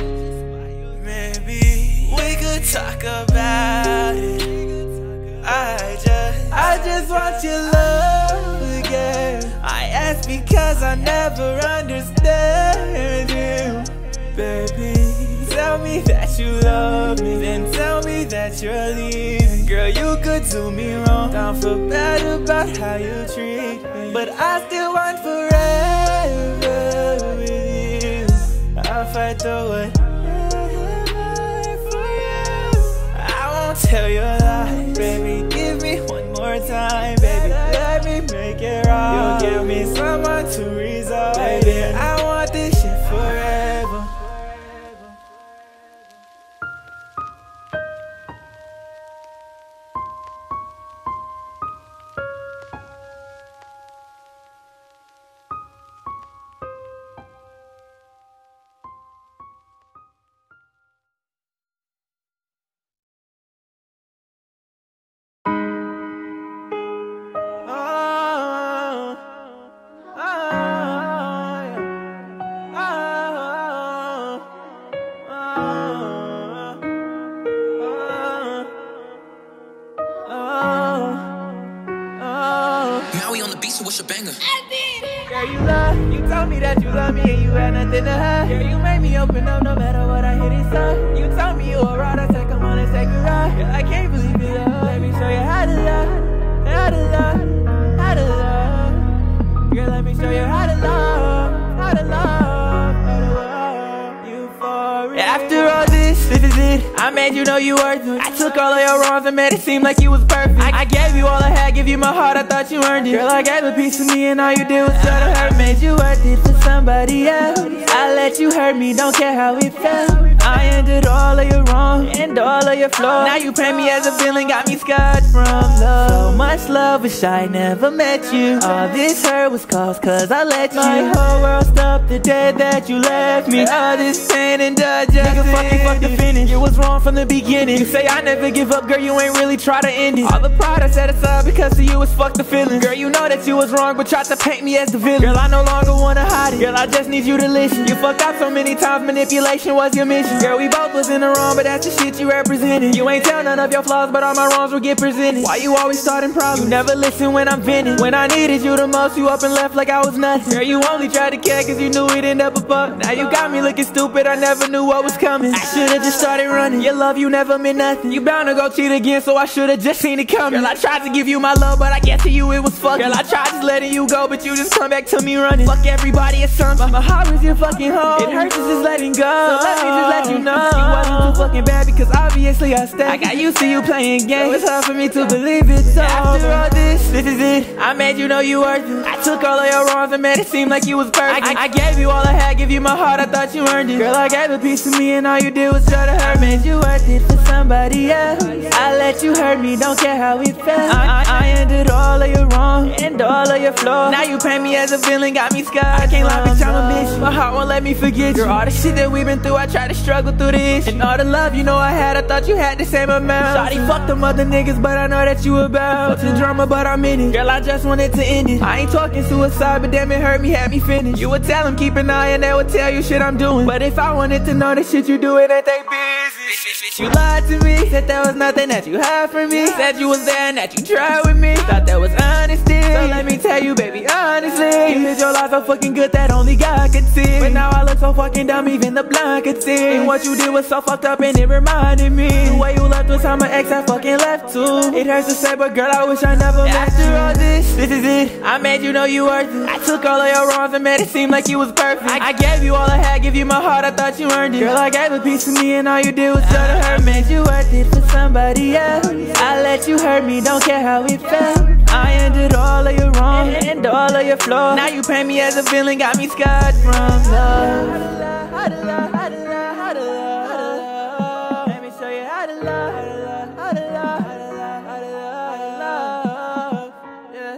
Maybe we could talk about it. I just, I just want your love again. I ask because I never understand you, baby. Tell me that you love me, then tell me that you're leaving. Girl, you could do me wrong, don't feel bad about how you treat me, but I still want forever with you. I'll fight the whatever for you. I won't tell you a lie, baby, give me one more time, baby. Let me make it right. You'll give me someone to resolve, baby. I want this shit forever. Girl, you love, you told me that you love me and you had nothing to hide. Girl, you made me open up no matter what I hit inside. You told me you were right, I said come on, let's take a ride. Girl, I can't believe you love. Let me show you how to love, how to love, how to love. Girl, let me show you how to love, how to love, how to love. You for real. After all this, this is it. I made you know you worth it. I took all of your wrongs and made it seem like you was perfect. I, I gave you all I had, give you my heart, I thought you earned it. Girl, I gave a piece of me and all you did was try to hurt. Made you worth it for somebody else. I let you hurt me, don't care how it felt. I ended all of your wrong and all of your flaws. Now you paint me as a villain, got me scarred from love. So much love, wish I never met you. All this hurt was caused cause I let you. My whole world stopped the day that you left me. All this pain and digestion. Nigga, fuck you, fuck the finish. It was wrong from the beginning. You say I never give up, girl, you ain't really try to end it. All the pride I set aside because of you was fuck the feelings. Girl, you know that you was wrong, but tried to paint me as the villain. Girl, I no longer wanna hide it. Girl, I just need you to listen. You fucked up so many times, manipulation was your mission. Girl, we both was in the wrong, but that's the shit you represented. You ain't tell none of your flaws, but all my wrongs will get presented. Why you always starting problems? You never listen when I'm venting. When I needed you the most, you up and left like I was nothing. Girl, you only tried to care cause you knew we'd end up above. Now you got me looking stupid, I never knew what was coming. I should've just started running. Your love, you never meant nothing. You bound to go cheat again, so I should've just seen it coming. Girl, I tried to give you my love, but I guess to you it was fucking. Girl, I tried just letting you go, but you just come back to me running. Fuck everybody at something. My heart was your fucking home. It hurts just letting go. So let me just let you know you wasn't too fucking bad because obviously I stayed. I got used to you playing games, so it's hard for me to believe it's over. After all this, this is it. I made you know you worth it. I took all of your wrongs and made it seem like you was perfect. I, I, I gave you all I had, give you my heart, I thought you earned it. Girl, I gave a piece of me and all you did was try to hurt. I made you worth it for somebody else. I let you hurt me, don't care how it felt. I, I, I ended all of your wrong and all of your your flaws. Now you paint me as a villain, got me scarred. I can't lie, bitch, I'm a bitch. My heart won't let me forget you. Girl, all the shit that we've been through, I tried to struggle through this. And all the love you know I had, I thought you had the same amount. Shawty, fuck them other niggas, but I know that you about. Fuck the drama, but I'm in it. Girl, I just wanted to end it. I ain't talking suicide, but damn it hurt me, had me finished. You would tell them keep an eye and they would tell you shit I'm doing. But if I wanted to know the shit you do, it ain't they business. You lied to me, said there was nothing that you had for me. Said you was there and that you tried with me. Thought that was honesty. So let me tell you, baby, honestly, you lived your life so fucking good that only God could see. But now I look so fucking dumb, even the blind could see. And what you did was so fucked up and it reminded me the way you left was how my ex I fucking left too. It hurts to say, but girl, I wish I never met you. After all this, this is it. I made you know you worth it. I took all of your wrongs and made it seem like you was perfect. I, I gave you all I had, give you my heart, I thought you earned it. Girl, I gave a piece of me and all you did was try to hurt me. I made you worth it for somebody else. I let you hurt me, don't care how it felt. I ended all of your wrongs and all of your flaws. Now you paint me as a villain, got me scarred from love. How to love, how to love, how to love, how to love. Let me show you how to love, how to love, how to love, how to love, how to love, yeah.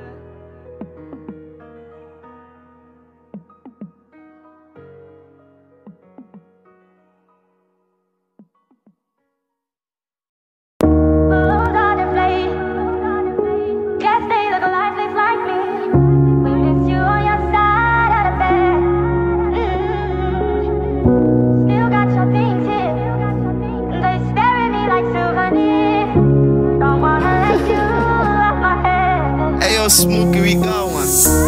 Smokey, we got one.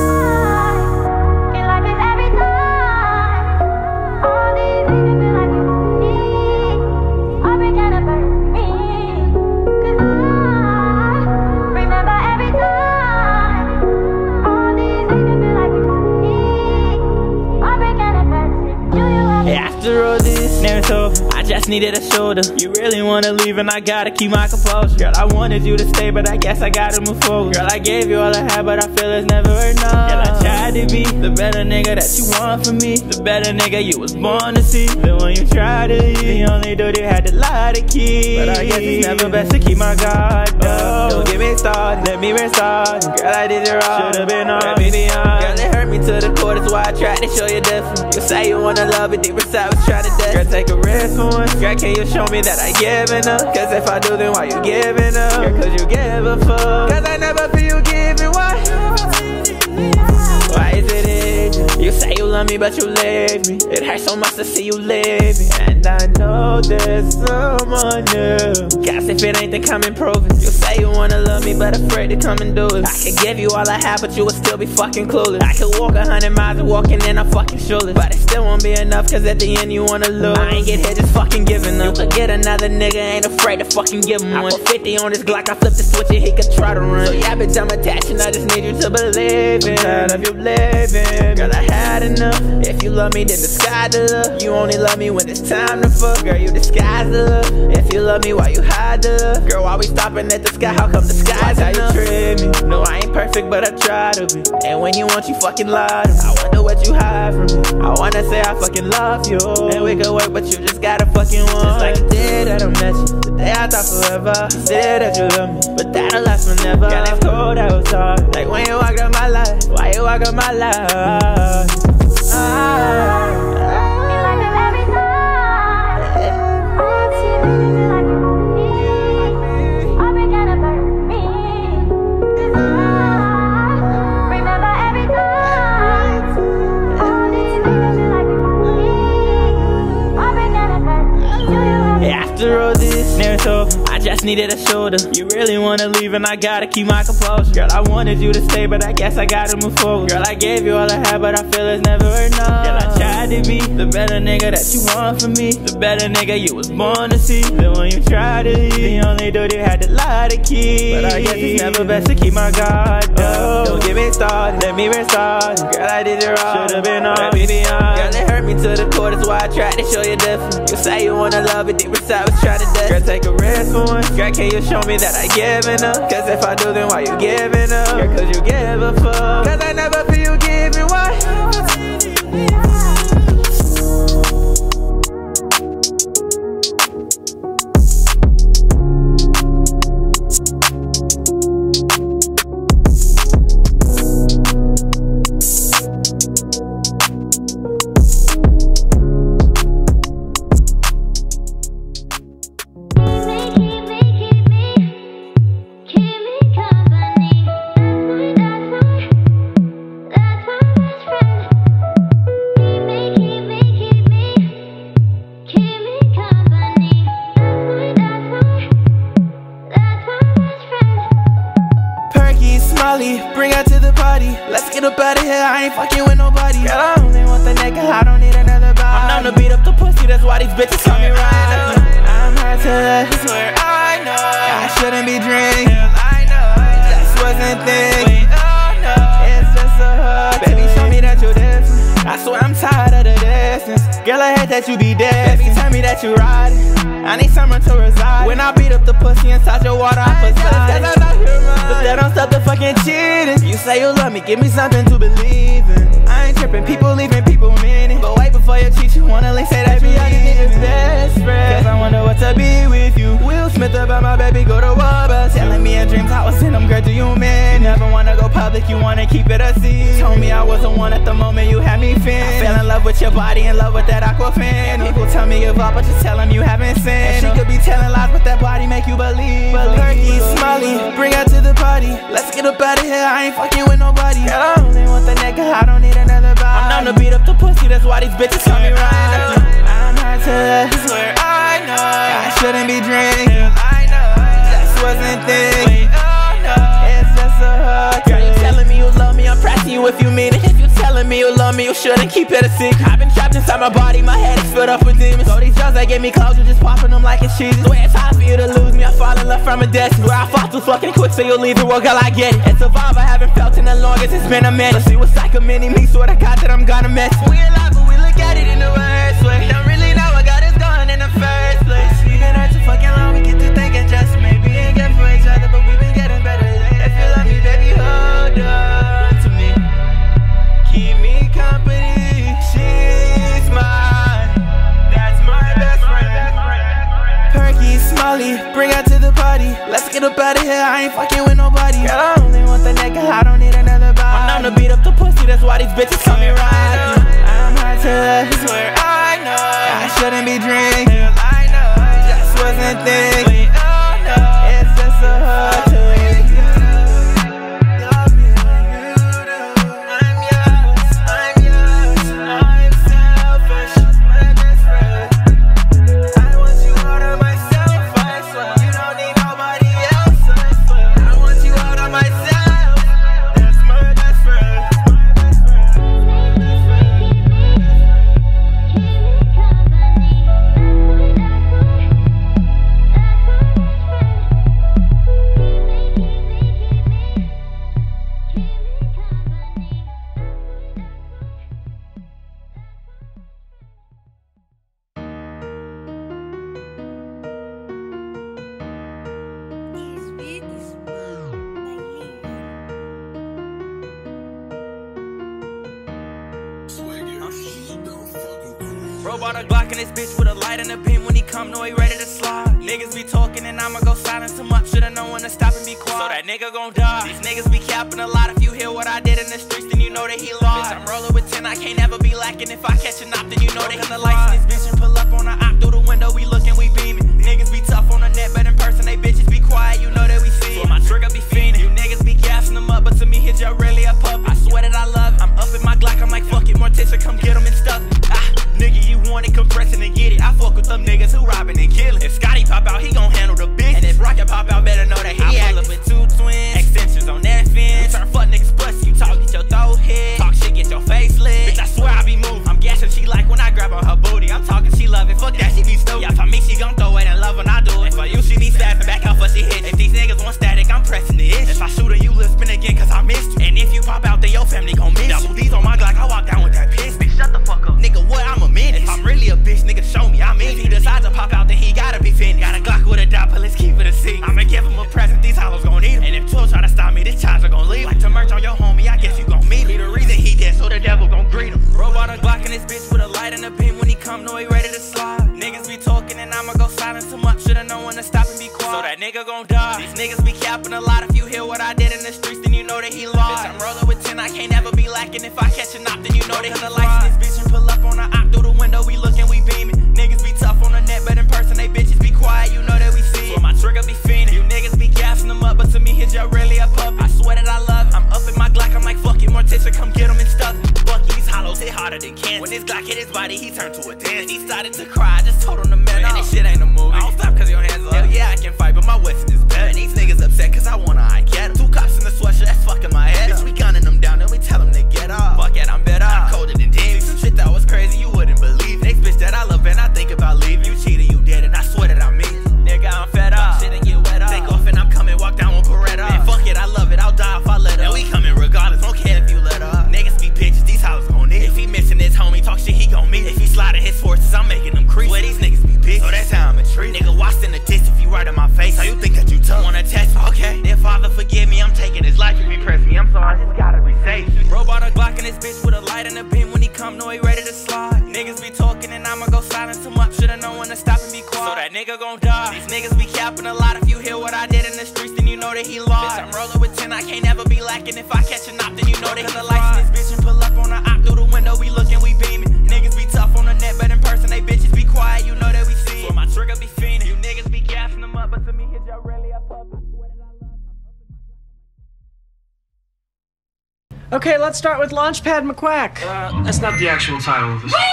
After all this, never told, I just needed a shoulder. You really wanna leave and I gotta keep my composure. Girl, I wanted you to stay, but I guess I gotta move forward. Girl, I gave you all I had, but I feel it's never enough. Girl, I tried to be the better nigga that you want from me, the better nigga you was born to see. But when you tried to leave, the only dude you had to lie to keep. But I guess it's never best to keep my guard up. Don't get me started, let me restart. Girl, I did it wrong, should've been on, let me be on. Girl, it hurt me to the core, that's why I tried to show you different. You say you wanna love it, deep inside was trying to death. Girl, take a risk for once. Girl, can you show me that I giving up? Cause if I do, then why you giving up? Girl, cause you give a fuck. Cause I never feel you giving, why? Why is it it? You say you love me, but you leave me. It hurts so much to see you leave me. And I know there's someone new. Guess if it ain't, then come and prove it. You say you wanna love me, but afraid to come and do it. I could give you all I have, but you would still be fucking clueless. I could walk a hundred miles and walking in, I'm fucking shoeless. But it still won't be enough, cause at the end you wanna lose. I ain't get here just fucking giving up. You could get another nigga, ain't afraid to fucking give him one. I put fifty on this Glock, I flip the switch and he could try to run. So yeah, bitch, I'm attached and I just need you to believe in. I'm tired of you believing. Girl, I had enough. If you love me, then disguise the love. You only love me when it's time to fuck. Girl, you disguise the love. If you love me, why you hide the love? Girl, why we stopping at the sky? How come the sky's how you treat me? No, I ain't perfect, but I try to be. And when you want, you fucking lie to me. I wonder what you hide from me. I wanna say I fucking love you, and we could work, but you just gotta fucking want. Just like the day that I met you, the day I thought forever. You said that you love me, but that'll last forever. Girl, it's cold outside. Like when you walked up my life, why you walk up my life? Ah. After all this, never told, I just needed a shoulder. You really wanna leave and I gotta keep my composure. Girl, I wanted you to stay, but I guess I gotta move forward. Girl, I gave you all I had, but I feel it's never enough. Girl, I tried to be the better nigga that you want from me, the better nigga you was born to see. Then when you tried to leave, the only dude you had to lie to keep. But I guess it's never best to keep my guard up. Don't get me started, let me restart. Girl, I did it wrong, should've been on, let me be on. Girl, it hurt me to the core, that's why I tried to show you different. You say you wanna love it, deep inside was trying to death. Girl, take a risk for once. Girl, can you show me that I giving up? Cause if I do, then why you giving up? Girl, cause you give a fuck. Cause I never feel you giving, why? Smiley, bring her to the party. Let's get up out of here, I ain't fucking with nobody. Girl, I only want the nigga, I don't need another body. I'm down to beat up the pussy, that's why these bitches call me right. I'm hard to love, swear I know I shouldn't be drinking, I know just wasn't thinking. It's just so hard, baby, show me that you're different. I swear I'm tired of the distance. Girl, I hate that you be dead. Baby, tell me that you riding. I need somewhere to reside. When I beat up the pussy inside your water, I'm possessed. That's not your mind, but that don't stop the fucking cheating. You say you love me, give me something to believe in. I ain't tripping, people leaving, people meaning. But wait before you cheat, you wanna link, say that you I need his best friend. Cause I wonder what to be with you. Will Smith about my baby, go to Warburg. Telling me in dreams I was in them, girl, do you mean? You never wanna go public, you wanna keep it a secret. Told me I wasn't one at the moment, you had me fin. I fell in love with your body, in love with that Aquafin. People tell me give up, but just tell them you haven't seen. And she could be telling lies, but that body make you believe. Perky, Smiley, bring her to the party. Let's get up out of here, I ain't fucking with nobody. Girl, I only want the nigga, I don't need another body. I'm down to beat up the pussy, that's why these bitches call me right. I'm hard to love, swear I know I shouldn't be drinking, I know just wasn't thinking. It's just so hard. Girl, you telling me you love me, I'm pressing you if you mean it. If you telling me you love me, you shouldn't keep it a secret. I've been trapped inside my body, my head is filled up with demons. So these drugs that give me closure, just popping them like it's cheese. Swear it's hard for you to lose me, I fall in love from a distance. Where I fall too fucking quick, so you'll leave it, well girl I get it. It's a vibe I haven't felt in the longest, it's been a minute. She was like a mini me, swear to God that I'm gonna miss. We in love, but we look at it in the worst way. Don't really know what got us going in the first place. We been out too fucking long, we get to thinking just maybe ain't good for each other, but we been getting better. If you love me, baby, hold on to me. Keep me company, she's mine. That's my best friend. Perky, Smiley, bring her to the party. Let's get up out of here, I ain't fucking with nobody. Girl, I only want the nigga, I don't need another body. I'm down to beat up the pussy, that's why these bitches call me right. I'm hard to love, swear I know I shouldn't be drinking, I know just wasn't thinking. It's just so hard to leave you. Love me like you do. I'm yours, I'm yours, I'm selfish, my best friend. I want you out of myself, I swear. You don't need nobody else, I swear. I want you out of myself, that's my best friend. Bro bought a Glock in this bitch with a light and a beam. When he come, know he ready to slide. Niggas be talking and I'ma go silent too much. Shoulda known when to stop and be quiet. So that nigga gon' die. These niggas be capping a lot. If you hear what I did in the streets, then you know that he lost. Bitch, I'm rolling with ten, I can't never be lacking. If I catch a knock, then you know that he the lights in this bitch and pull up on the op through the window. We looking, we beaming. Niggas be tough on the net, but in person they bitches be quiet. You know that we see. So my trigger be fiending. You niggas be gassing them up, but to me hit y'all really a pup. I swear that I love it. I'm up in my Glock, I'm like fuck it, Morticia, come get them and stuff. Ah, nigga, you want it, compressing and get it. I fuck with them niggas who robbing and killing. If Scotty pop out, he gon' handle the business. And if Rocket pop out, better know that he I pull up with two twins, extensions on that fence. Turn fuck niggas pussy, you talk, get your throat hit. Talk shit, get your face lit. Bitch, I swear I be moving. I'm gassing, she like when I grab on her booty. I'm talking, she love it, fuck that, she be stupid. Yeah, for me, she gon' throw it and love when I do it. And for you, she be snapping back out for she hit. If these niggas want static, I'm pressing the itch. If I shoot her, you live spin again, cause I missed you. And if you pop out, then your family gon' miss you. Double D's on my Glock, I walk down with that piss. Bitch, shut the fuck up. Nigga, what? I'm a menace. If I'm really a bitch, nigga, show me I'm in. If he decides to pop out, then he gotta be finished. Got a Glock with a dot, but let's keep it a secret. I'ma give him a present, these hollows gon' need him. And if twelve try to stop me, this charger gon' leave him. Like to merch on your homie, I guess you gon' meet him. Be the reason he dead, so the devil gon' greet him. Bro bought a Glock in this bitch with a light and a beam. When he come, know he ready to slide. Niggas be talking and I'ma go silent too much. Shoulda known when to stop and be quiet. So that nigga gon' die. These niggas be capping a lot. If you hear what I did in the streets, then you know that he lost. Bitch, I'm rolling with ten, I can't never be lacking. If I catch a knock, then you know that he the lights in this bitch and pull up on the op through the window. We looking, we beaming. Niggas be tough on the net, but in person they bitches be quiet. You know that we see. So my trigger be fiending. You niggas be gassing them up, but to me hit y'all really a pup. I swear that I love it. I'm up in my Glock, I'm like fuck it, Morticia, come get them and stuff. Fuck these hollows hit harder than cancer. When this Glock hit his body, he turned to a dance. He started to cry, I just told him to man, man, this shit ain't a movie. I don't stop cause your hands up. Hell yeah, I can fight, but my Wesson is better. And these niggas upset cause I wanna I get 'em. Two cops in the sweatshirt, that's fucking come, know he ready to slide. Niggas be talking and I'ma go silence them up. Shoulda known when to stop and be quiet. So that nigga gon' die. These niggas be capping a lot. If you hear what I did in the streets, then you know that he lied. Bitch, I'm rolling with ten, I can't never be lacking. If I catch a knock, then you know that he license this bitch and pull up on the op through the window. We looking, we beaming. Niggas be tough on the net, but in person they bitches be quiet. You know that we see. So my trigger be fiending. You niggas be gassing them up, but to me hit y'all really up up. Okay, let's start with Launchpad McQuack. Uh, that's not the actual title of the song.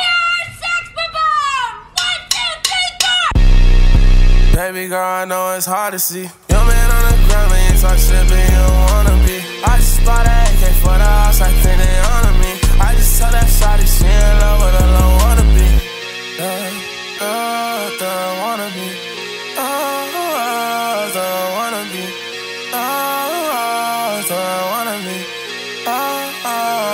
Baby girl, I know it's hard to see. Your man on the ground, man, talk shit, but you don't wanna be. I just bought an A K for the house, I think they honor me. I just tell that shawty she in love with a low wanna be. Uh, uh, the wanna be. Oh, uh, the wanna be. Oh, uh, the wanna be. Oh,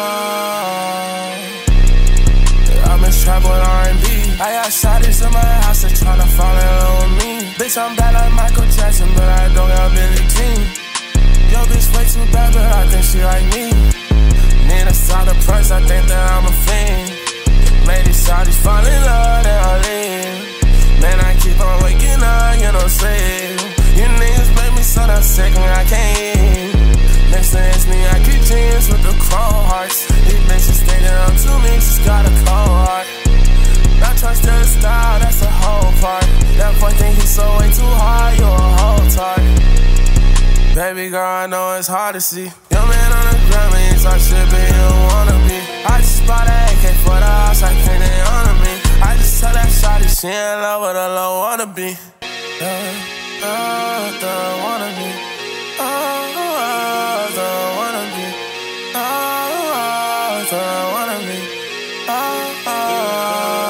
uh, I'm in trap with R and B. I got shawties in my house that tryna fall in love with me. Bitch, I'm bad like Michael Jackson, but I don't got Billie Jean. Yo, bitch, way too bad, but I think she like me. Need a solid price, I think that I'm a fiend. Made these shawties fall in love, then I leave. Man, I keep on waking up, you know, sleep. You niggas make me so that sick and I can't eat. Next thing it's me, I keep jeans with the chrome hearts. These bitches think that I'm too mean, just got a cold heart. Not trust the style, that's the whole part. That boy think he's so way too hard, you a whole tart. Baby girl, I know it's hard to see. Your man on the ground, man, you talk shit, but you don't wanna be. I just bought an A K for the house, I think they honor me. I just tell that shawty she in love with a low wanna be. Uh, uh, the wanna be. Oh, uh, the wanna be. Oh, uh, the wanna be. Oh, uh,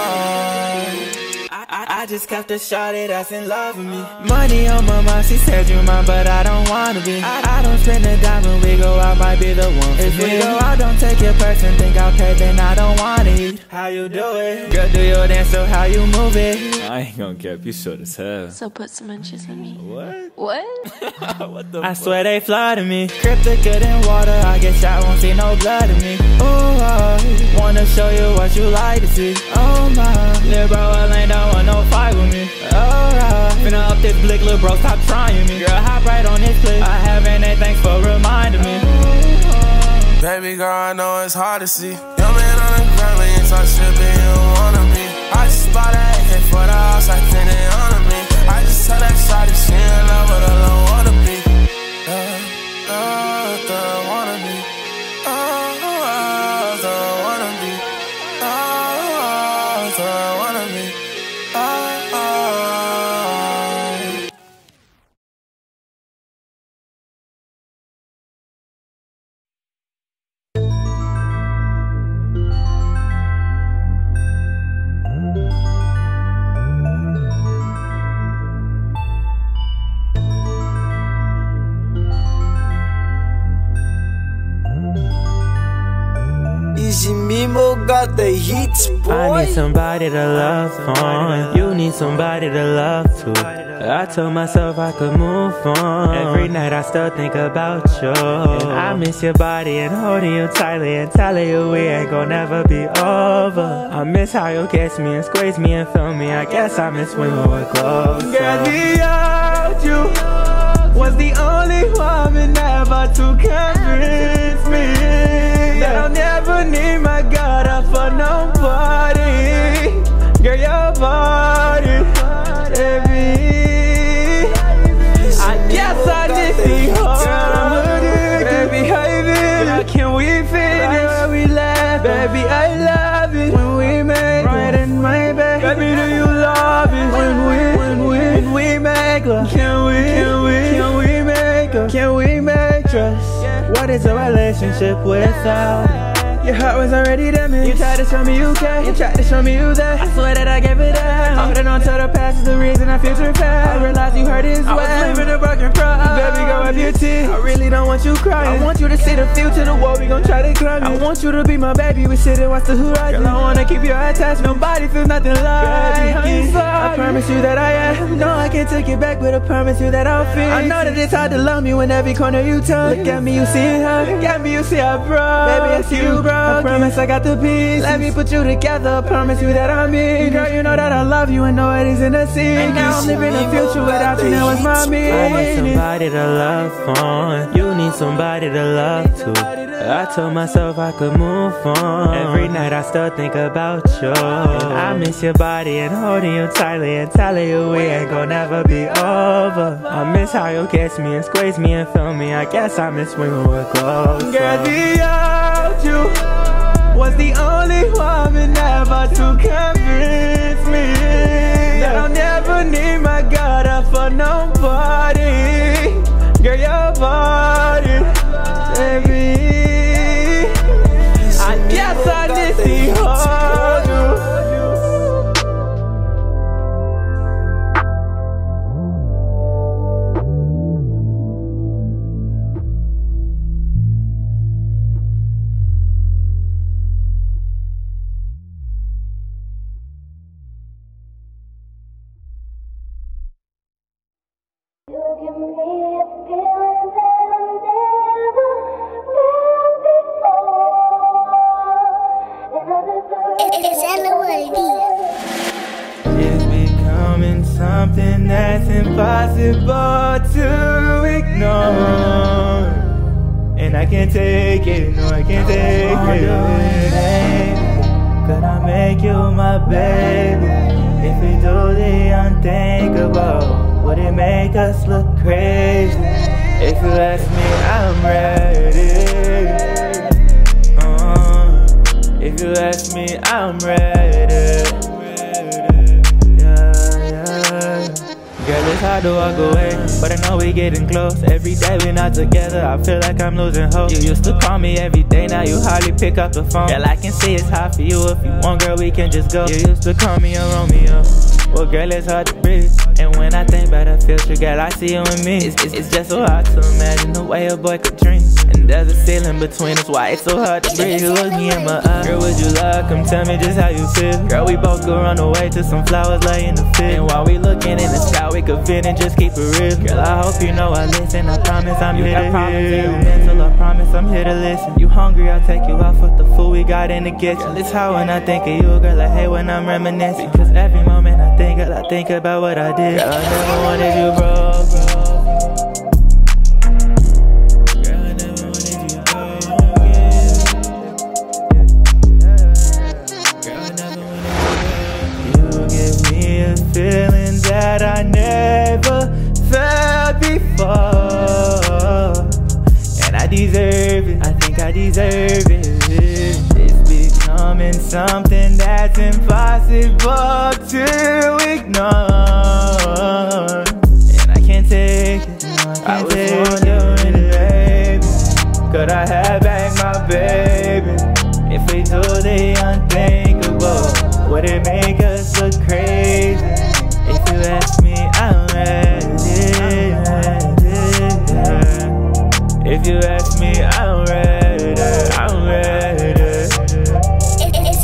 I just kept a shawty that's in love with me. Money on my mind, she said you mine, but I don't wanna be. I, I don't spend a dime when we go out, might be the one for If me. we go out, don't take your person, think I'll pay, then I don't wanna eat. How you do it? Girl, do your dance, so how you move it? I ain't gonna cap, you short as hell. So put some inches in me. What? What? What the I fuck? Swear they flooded me. Crip thicker than water, I get shot, won't see no blood in me. Ooh, I wanna show you what you like to see. Oh my, little bro, I ain't don't want no fight with me. Alright, finna up this blick, little bro, stop trying me. Girl, hop right on this clip. I haven't and thanks for reminding me. Baby girl, I know it's hard to see. Your man on the ground, man, you talk shit, but you don't wanna be. I just bought an A K for the house, I think they honor me. I just tell that shawty she in love with a low wanna be. Uh, uh, the wanna be. Oh, uh, the wanna be. Oh, uh, the wanna be. Oh, uh, Easy Mimo got the heat, boy. I need somebody to love on. You need somebody to love too. I told myself I could move on. Every night I still think about you. And I miss your body and holding you tightly and telling you we ain't gon' never be over. I miss how you kiss me and squeeze me and feel me. I guess I miss when we were close. Girl, without you was the only woman ever to convince me that I'll never need my God up for nobody. Girl, your body, baby. I guess I just see her. Baby, baby, can we finish where we left? Baby, I love it when we make right in my bed. Baby, do you love it when we, when we, when we make love? Can we, can we, can we make love? Can we make trust? What is a relationship without it? Your heart was already damaged. You tried to show me you care. You tried to show me you there. I swear that I gave it up. Holding on to the past is the reason I future fast. I realized you hurt as well. I was living a broken cross. Baby girl, wipe your tears. I really don't want you crying. I want you to see the future, the wall we gon' try to climb it. I want you to be my baby. We sit and watch the horizon. Girl, I wanna keep you attached. Nobody feels nothing like it. I promise you that I am. No, I can't take it back, but I promise you that I'll fix. I know that it's hard to love me when every corner you turn. Look at me, you see her. Look at me, you see her, bro. Baby, I see you, bro. broken. I promise I got the peace. Let me put you together. Promise you that I'm in. Girl, you know that I love you and nobody's in the scene. And now I'm living the future without you. Now it's my meaning. I need somebody to love on. You need somebody to love too. I told myself I could move on. Every night I still think about you. And I miss your body and holding you tightly and telling you we ain't gon' never be over. I miss how you kiss me and squeeze me and feel me. I guess I miss when we were close. Girl, without you was the only woman ever to convince me that I'll never need my God up for nobody. Girl, your body, baby. I guess I did see hold you. It's becoming something that's impossible to ignore, and I can't take it, no I can't take it. Could I make you my baby? If we do the unthinkable, would it make us look crazy? If you ask me, I'm ready. uh, If you ask me, I'm ready. Girl, it's hard to walk away, but I know we getting close. Every day we not together, I feel like I'm losing hope. You used to call me every day, now you hardly pick up the phone. Girl, I can see it's hard for you. If you want, girl, we can just go. You used to call me a Romeo. Well, girl, it's hard to breathe. And when I think about the future, girl, I see you and me. It's, it's, it's just so hard to imagine the way a boy could dream. And there's a ceiling between us, why it's so hard to breathe. You look me in my eyes, girl, would you lie? Come tell me just how you feel. Girl, we both could run away to some flowers lay in the field. And while we looking in the sky, we could vent and just keep it real. Girl, I hope you know I listen. I promise I'm you here to hear. Mental, I promise I'm here to listen. You hungry, I'll take you out with the food we got in the kitchen. Girl, it's how when I think of you, girl, I hate when I'm reminiscing. Because every moment I think, girl, I think about what I did. Girl, I never wanted you broke, bro. Feeling that I never felt before, and I deserve it, I think I deserve it. It's becoming something that's impossible to ignore, and I can't take it, no, I can't I take was it, baby. Could I have back my baby? If we do the unthinkable, would it make us look crazy? If you ask me, I'm ready. If you ask me, I'm ready. I'm ready. It's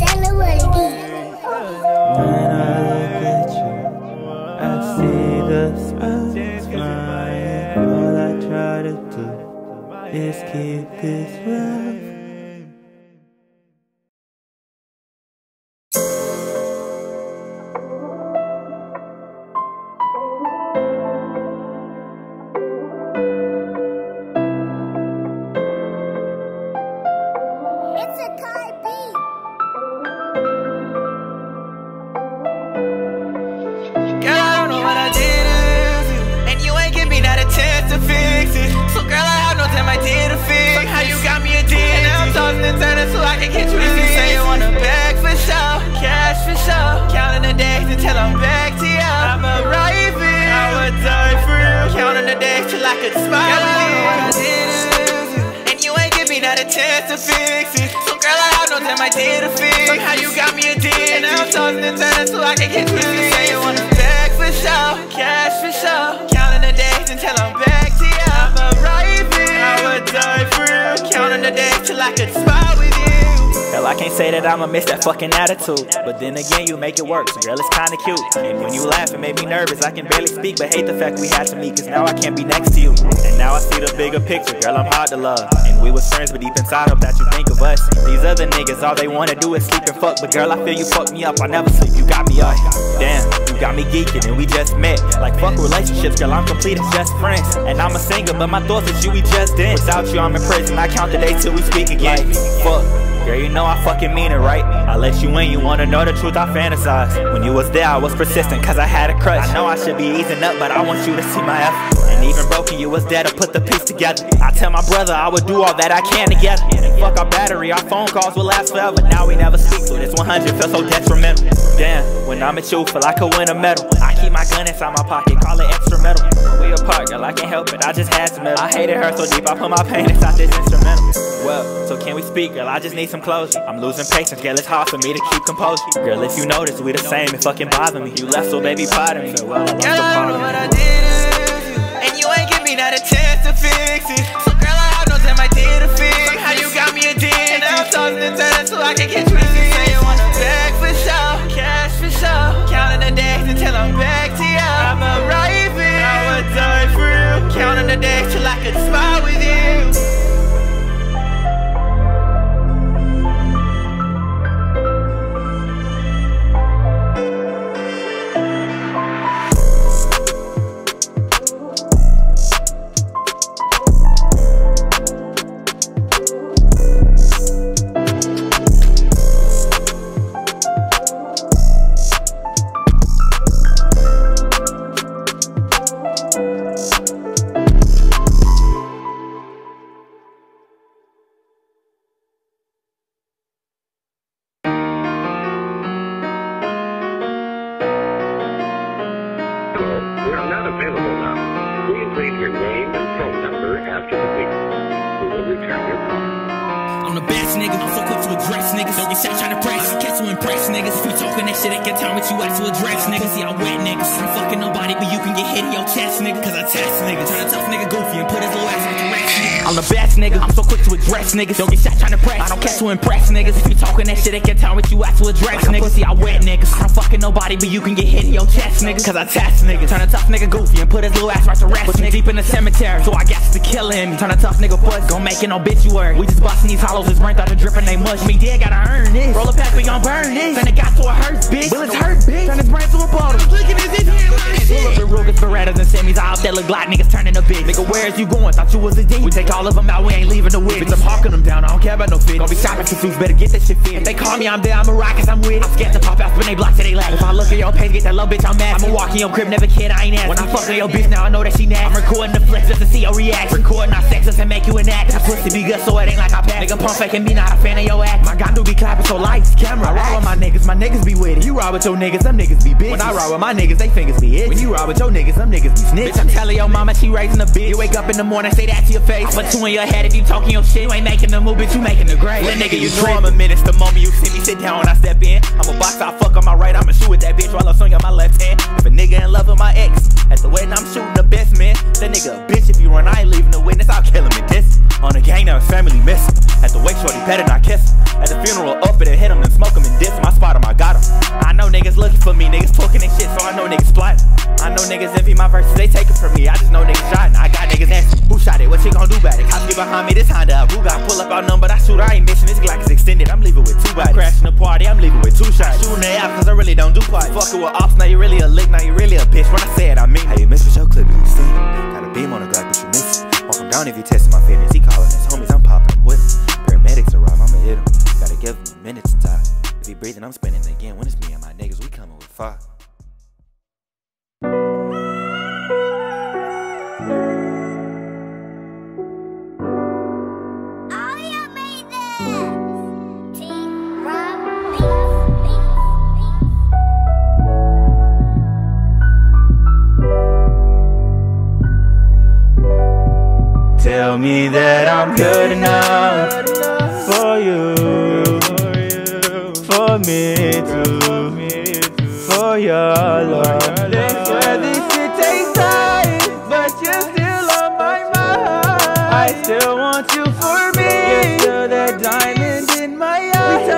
when I look at you, I see the sparks flying. All I try to do is keep this rough. Hell, I can't say that I'ma miss that fucking attitude, but then again, you make it work, so girl, it's kinda cute. And when you laugh, it made me nervous. I can barely speak, but hate the fact we had to meet, cause now I can't be next to you. And now I see the bigger picture, girl, I'm hard to love. And we was friends, but deep inside, hope that you think of us. These other niggas, all they wanna do is sleep and fuck, but girl, I feel you fuck me up, I never sleep, you got me up. Damn, you got me geeking, and we just met. Like fuck relationships, girl, I'm complete as just friends. And I'm a singer, but my thoughts with you, we just dance. Without you, I'm in prison, I count the days till we speak again. Fuck. Girl, you know I fucking mean it, right? I let you in, you wanna know the truth, I fantasize. When you was there, I was persistent, cause I had a crush. I know I should be easing up, but I want you to see my effort. And even broken, you was there to put the piece together. I tell my brother I would do all that I can together. And fuck our battery, our phone calls will last forever. Now we never speak, so this one hundred feels so detrimental. Damn, when I'm at you, feel like I win a medal. I keep my gun inside my pocket, call it extra metal. When we apart, girl, I can't help it, I just had to meddle. I hated her so deep, I put my pain inside this instrumental. Well, so can we speak, girl, I just need some closure. I'm losing patience, girl, it's hard for me to keep composure. Girl, if you notice, we the same, it fucking bother me. You left, so baby, pardon me. So, well, I lost girl, I don't know what I did to you, and you ain't give me not a chance to fix it. So girl, I have no time I did to fix how you got me addicted. And now I'm tossing and turning so I can get you. You say you want it back for sure, cash for sure. Counting the days until I'm back to you. I'm a rival, I would die for you. Counting the days till I could smile with you. Niggas don't get shot trying to press. I don't care to impress niggas. If you talking that shit, they can tell what you ask to address. Like niggas, pussy, I wet niggas. I don't fucking nobody, but you can get hit in your chest, niggas. Cause I test niggas. Turn a tough nigga goofy and put his little ass right to rest. Put nigga deep in the cemetery, so I guess to kill him. Turn a tough nigga puss, gon' make an obituary. We just bustin' these hollows, it's burnt out the drip and they mush. Me dead, gotta earn this. Roll a pack, we gon' burn this. Turn it got to a hurt, bitch. Bullets hurt, bitch. Turn his brain to a bottle. Drinking his his hand like shit. Pull up the Rugas, Berettas, and semis. I up that look like niggas turning a bitch. Nigga, where is you going? Thought you was a D. We take all of them out, we ain't leaving the witness. I'm hawking them down, I don't care about no fit. Gonna be shopping for suits, better get that shit fit. If they call me, I'm there, I'm a rock, cause I'm with it. I'm scared to pop out, spin they block till they laugh. If I look at your page, get that little bitch, I'm mad. I'ma walk in your crib, never kid, I ain't ass. When I fuck with your bitch, now I know that she nasty. I'm recording the flex just to see your reaction. Recording our sex just to make you an act. That pussy be good, so it ain't like I pack. Nigga pump faking me, not a fan of your act. My gun do be clapping, so lights, camera. I ride with my niggas, my niggas be with it. You ride with your niggas, them niggas be bitches. When I ride with my niggas, they fingers be it. When you ride with your niggas, them niggas be snitch. Bitch, I'm telling your mama she raising a bitch. You wake up in the morning, say that to your face. But two in your head if you talking your shit. You ain't making the move, bitch, you making the grade. That nigga, you know I'm a menace. The moment you see me sit down when I step in, I'm a box, I fuck on my right, I'ma shoot with that bitch while I'm swinging my left hand. If a nigga in love with my ex, at the wedding I'm shooting the best man. That nigga a bitch, if you run, I ain't leaving the witness, I'll kill him in this. On the gang, now his family missing. At the wake, shorty better not kiss him. At the funeral, up it and hit him, then smoke him and diss. My spot him, I got him. I know niggas looking for me, niggas talking and shit, so I know niggas plotting. I know niggas envy my verses, they take it from me. I just know niggas shotting. I got niggas asking, who shot it? What you gon' do about it? Cops get behind me, this Honda. Who got pull up our number? I shoot, I ain't missing. This Glock is extended, I'm leaving with two bodies. Crashing the party, I'm leaving with two shots. Shooting they out, cause I really don't do parties. Fucking with ops, now you really a lick, now you really a bitch. When I say it, I mean it. Hey, you miss with your clip, is extended. Got a beam on the Glock, but you miss it. Walk him down if you testing my fitness. He calling his homies, I'm popping him with him. Paramedics arrive, I'ma hit him. Gotta give him a minute to die. If he breathing, I'm spinning again. When it's me and my niggas, we coming with fire. Tell me that I'm good enough for you, for me too, for your love. They swear this shit takes time, but you're still on my mind. I still want you for me. You're still that diamond in my eye.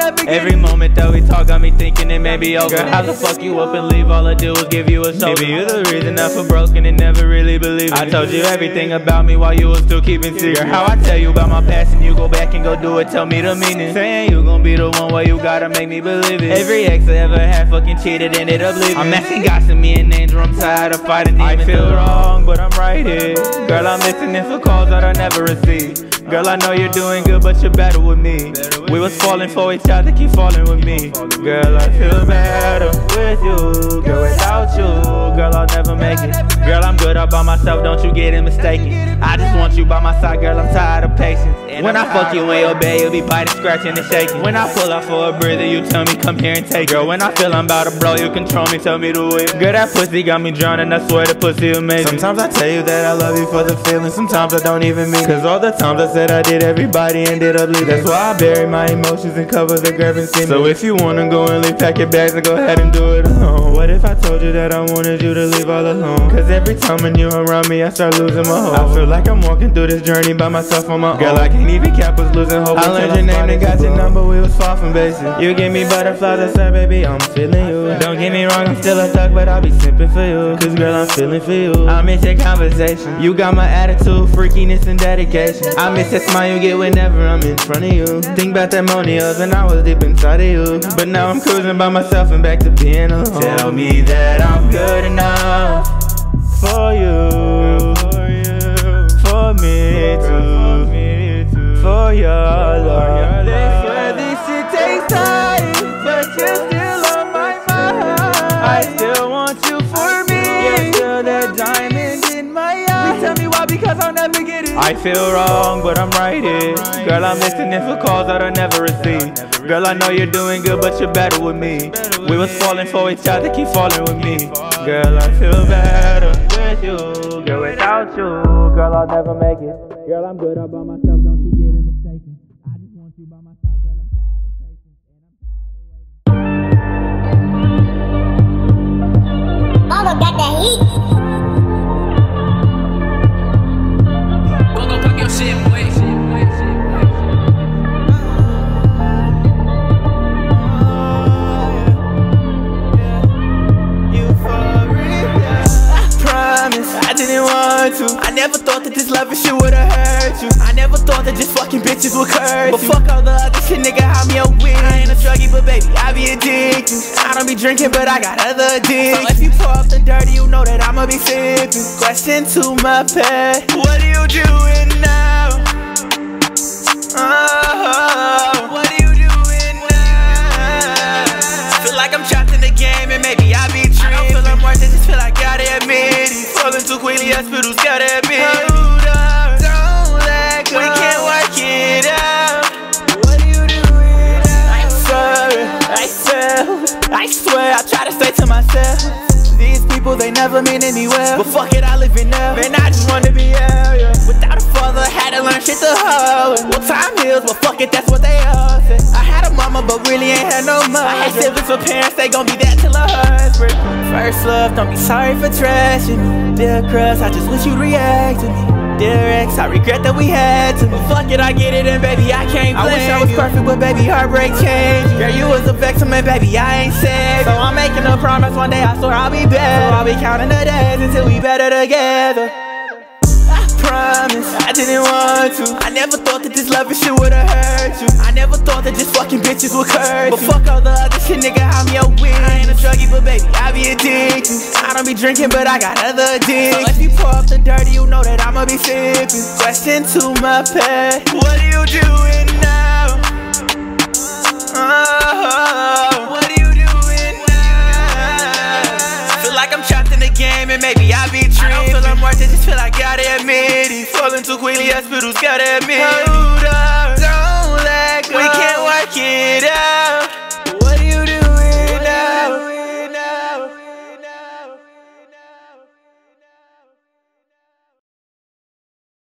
that beginning. Every moment that we talk got me thinking it may be over. Girl, how the fuck you up and leave? All I do is give you a soda. Maybe you're the reason I feel broken and never really believed it. I told you everything about me while you was still keeping secret. Girl, how I tell you about my past and you go back and go do it, tell me the meaning. Saying you gon' be the one where you gotta make me believe it. Every ex I ever had fucking cheated, ended up leaving. I'm asking God to me and angel, I'm tired of fighting demons. I feel wrong, but I'm right here. Girl, I'm listening for calls that I never received. Girl, I know you're doing good, but you're better with me. We was falling for each other, keep falling with me. Girl, I feel better with you. Girl, without you, girl, I'll never make it. Girl, I'm good all by myself, don't you get it mistaken. I just want you by my side, girl, I'm tired of patience. When I fuck you in your bed, you'll be biting, scratching, and shaking. When I pull out for a breather, you tell me come here and take it. Girl, when I feel I'm about to blow, you control me, tell me the way. Girl, that pussy got me drowning, I swear the pussy amazing. Sometimes I tell you that I love you for the feeling, sometimes I don't even mean. Cause all the times I said I did, everybody ended up leaving. That's why I bury my emotions and cover the grave and see me. So if you wanna go and leave, pack your bags and go ahead and do it alone. What if I told you that I wanted you to leave all alone? Cause every time when you're around me, I start losing my hope. I feel like I'm walking through this journey by myself on my own. Girl, I can't even cap, was losing hope. I learned your name and got your number, we was far from basic. You give me butterflies, I said, baby, I'm feeling you. Don't get me wrong, I'm still a thug, but I'll be simping for you. Cause girl, I'm feeling for you. I miss your conversation. You got my attitude, freakiness, and dedication. I miss that smile you get whenever I'm in front of you. Think about that money when I was deep inside of you. But now I'm cruising by myself and back to being alone. Tell me that I'm good enough for you, for me too, for your love. They swear this shit takes time, but you're still on my mind. I still want you for me. You're still that diamond in my eye. Please tell me why, because I'll never get it. I feel wrong, but I'm right here. Girl, I'm listening for calls that I never received. Girl, I know you're doing good, but you're better with me. We was falling for each other, keep falling with me. Girl, I feel better with you. Girl, without you, girl, I'll never make it. Girl, I'm good all by myself, don't you get it mistaken. I just want you by my side, girl, I'm tired of patience. And I'm tired of waiting. Mama got that heat. Shit, boy. I didn't want to. I never thought that this loving shit would've hurt you. I never thought that just fucking bitches would curse you. But fuck all the other shit, nigga, I'm your win. I ain't a druggie, but baby, I be addicted. I don't be drinking, but I got other addictions. So if you pour up the dirty, you know that I'ma be sipping. Question to my pet, what are you doing now? Oh, what are you doing now? Feel like I'm trapped in the game and maybe I be tripping. I don't feel I'm worth it, just feel like I gotta admit it. Falling too quickly, hospitals gotta admit it. Hold up, don't let go. We can't work it out. What are you doing now? I'm sorry, I fell. I swear, I try to stay to myself. These people, they never mean any well. But fuck it, I live in now. Man, I just wanna be out, yeah. Without a father, had to learn shit the hard way. Well, time heals, but fuck it, that's what they all say. I had a mama, but really ain't had no mother. I had siblings for parents, they gon' be that till her heart's break. First love, don't be sorry for trashing me. Dear crush, I just wish you'd react to me. Dear ex, I regret that we had to. But fuck it, I get it, and baby, I can't blame I wish I was you. Perfect, but baby, heartbreak changed. Girl, you was a victim, and baby, I ain't saved. So I'm making a promise, one day I swear I'll be better. So I'll be counting the days until we better together. I promise, I didn't want to. I never thought that this loving shit would've hurt you. I never thought that just fucking bitches would curse you. But fuck all the other shit, nigga, I'm your win. I ain't a druggie, but baby, I be addicted. I don't be drinking, but I got other addictions. So if you pour up the dirty, you know that I'ma be sipping. Question to my pet, what are you doing now? Oh, what are you doing now? Feel like I'm trapped in the game and maybe I be tripping. I don't feel I'm worth it, just feel like I gotta admit it. Falling too quickly, hospitals gotta admit it. Hold up, don't let go. We can't work it out.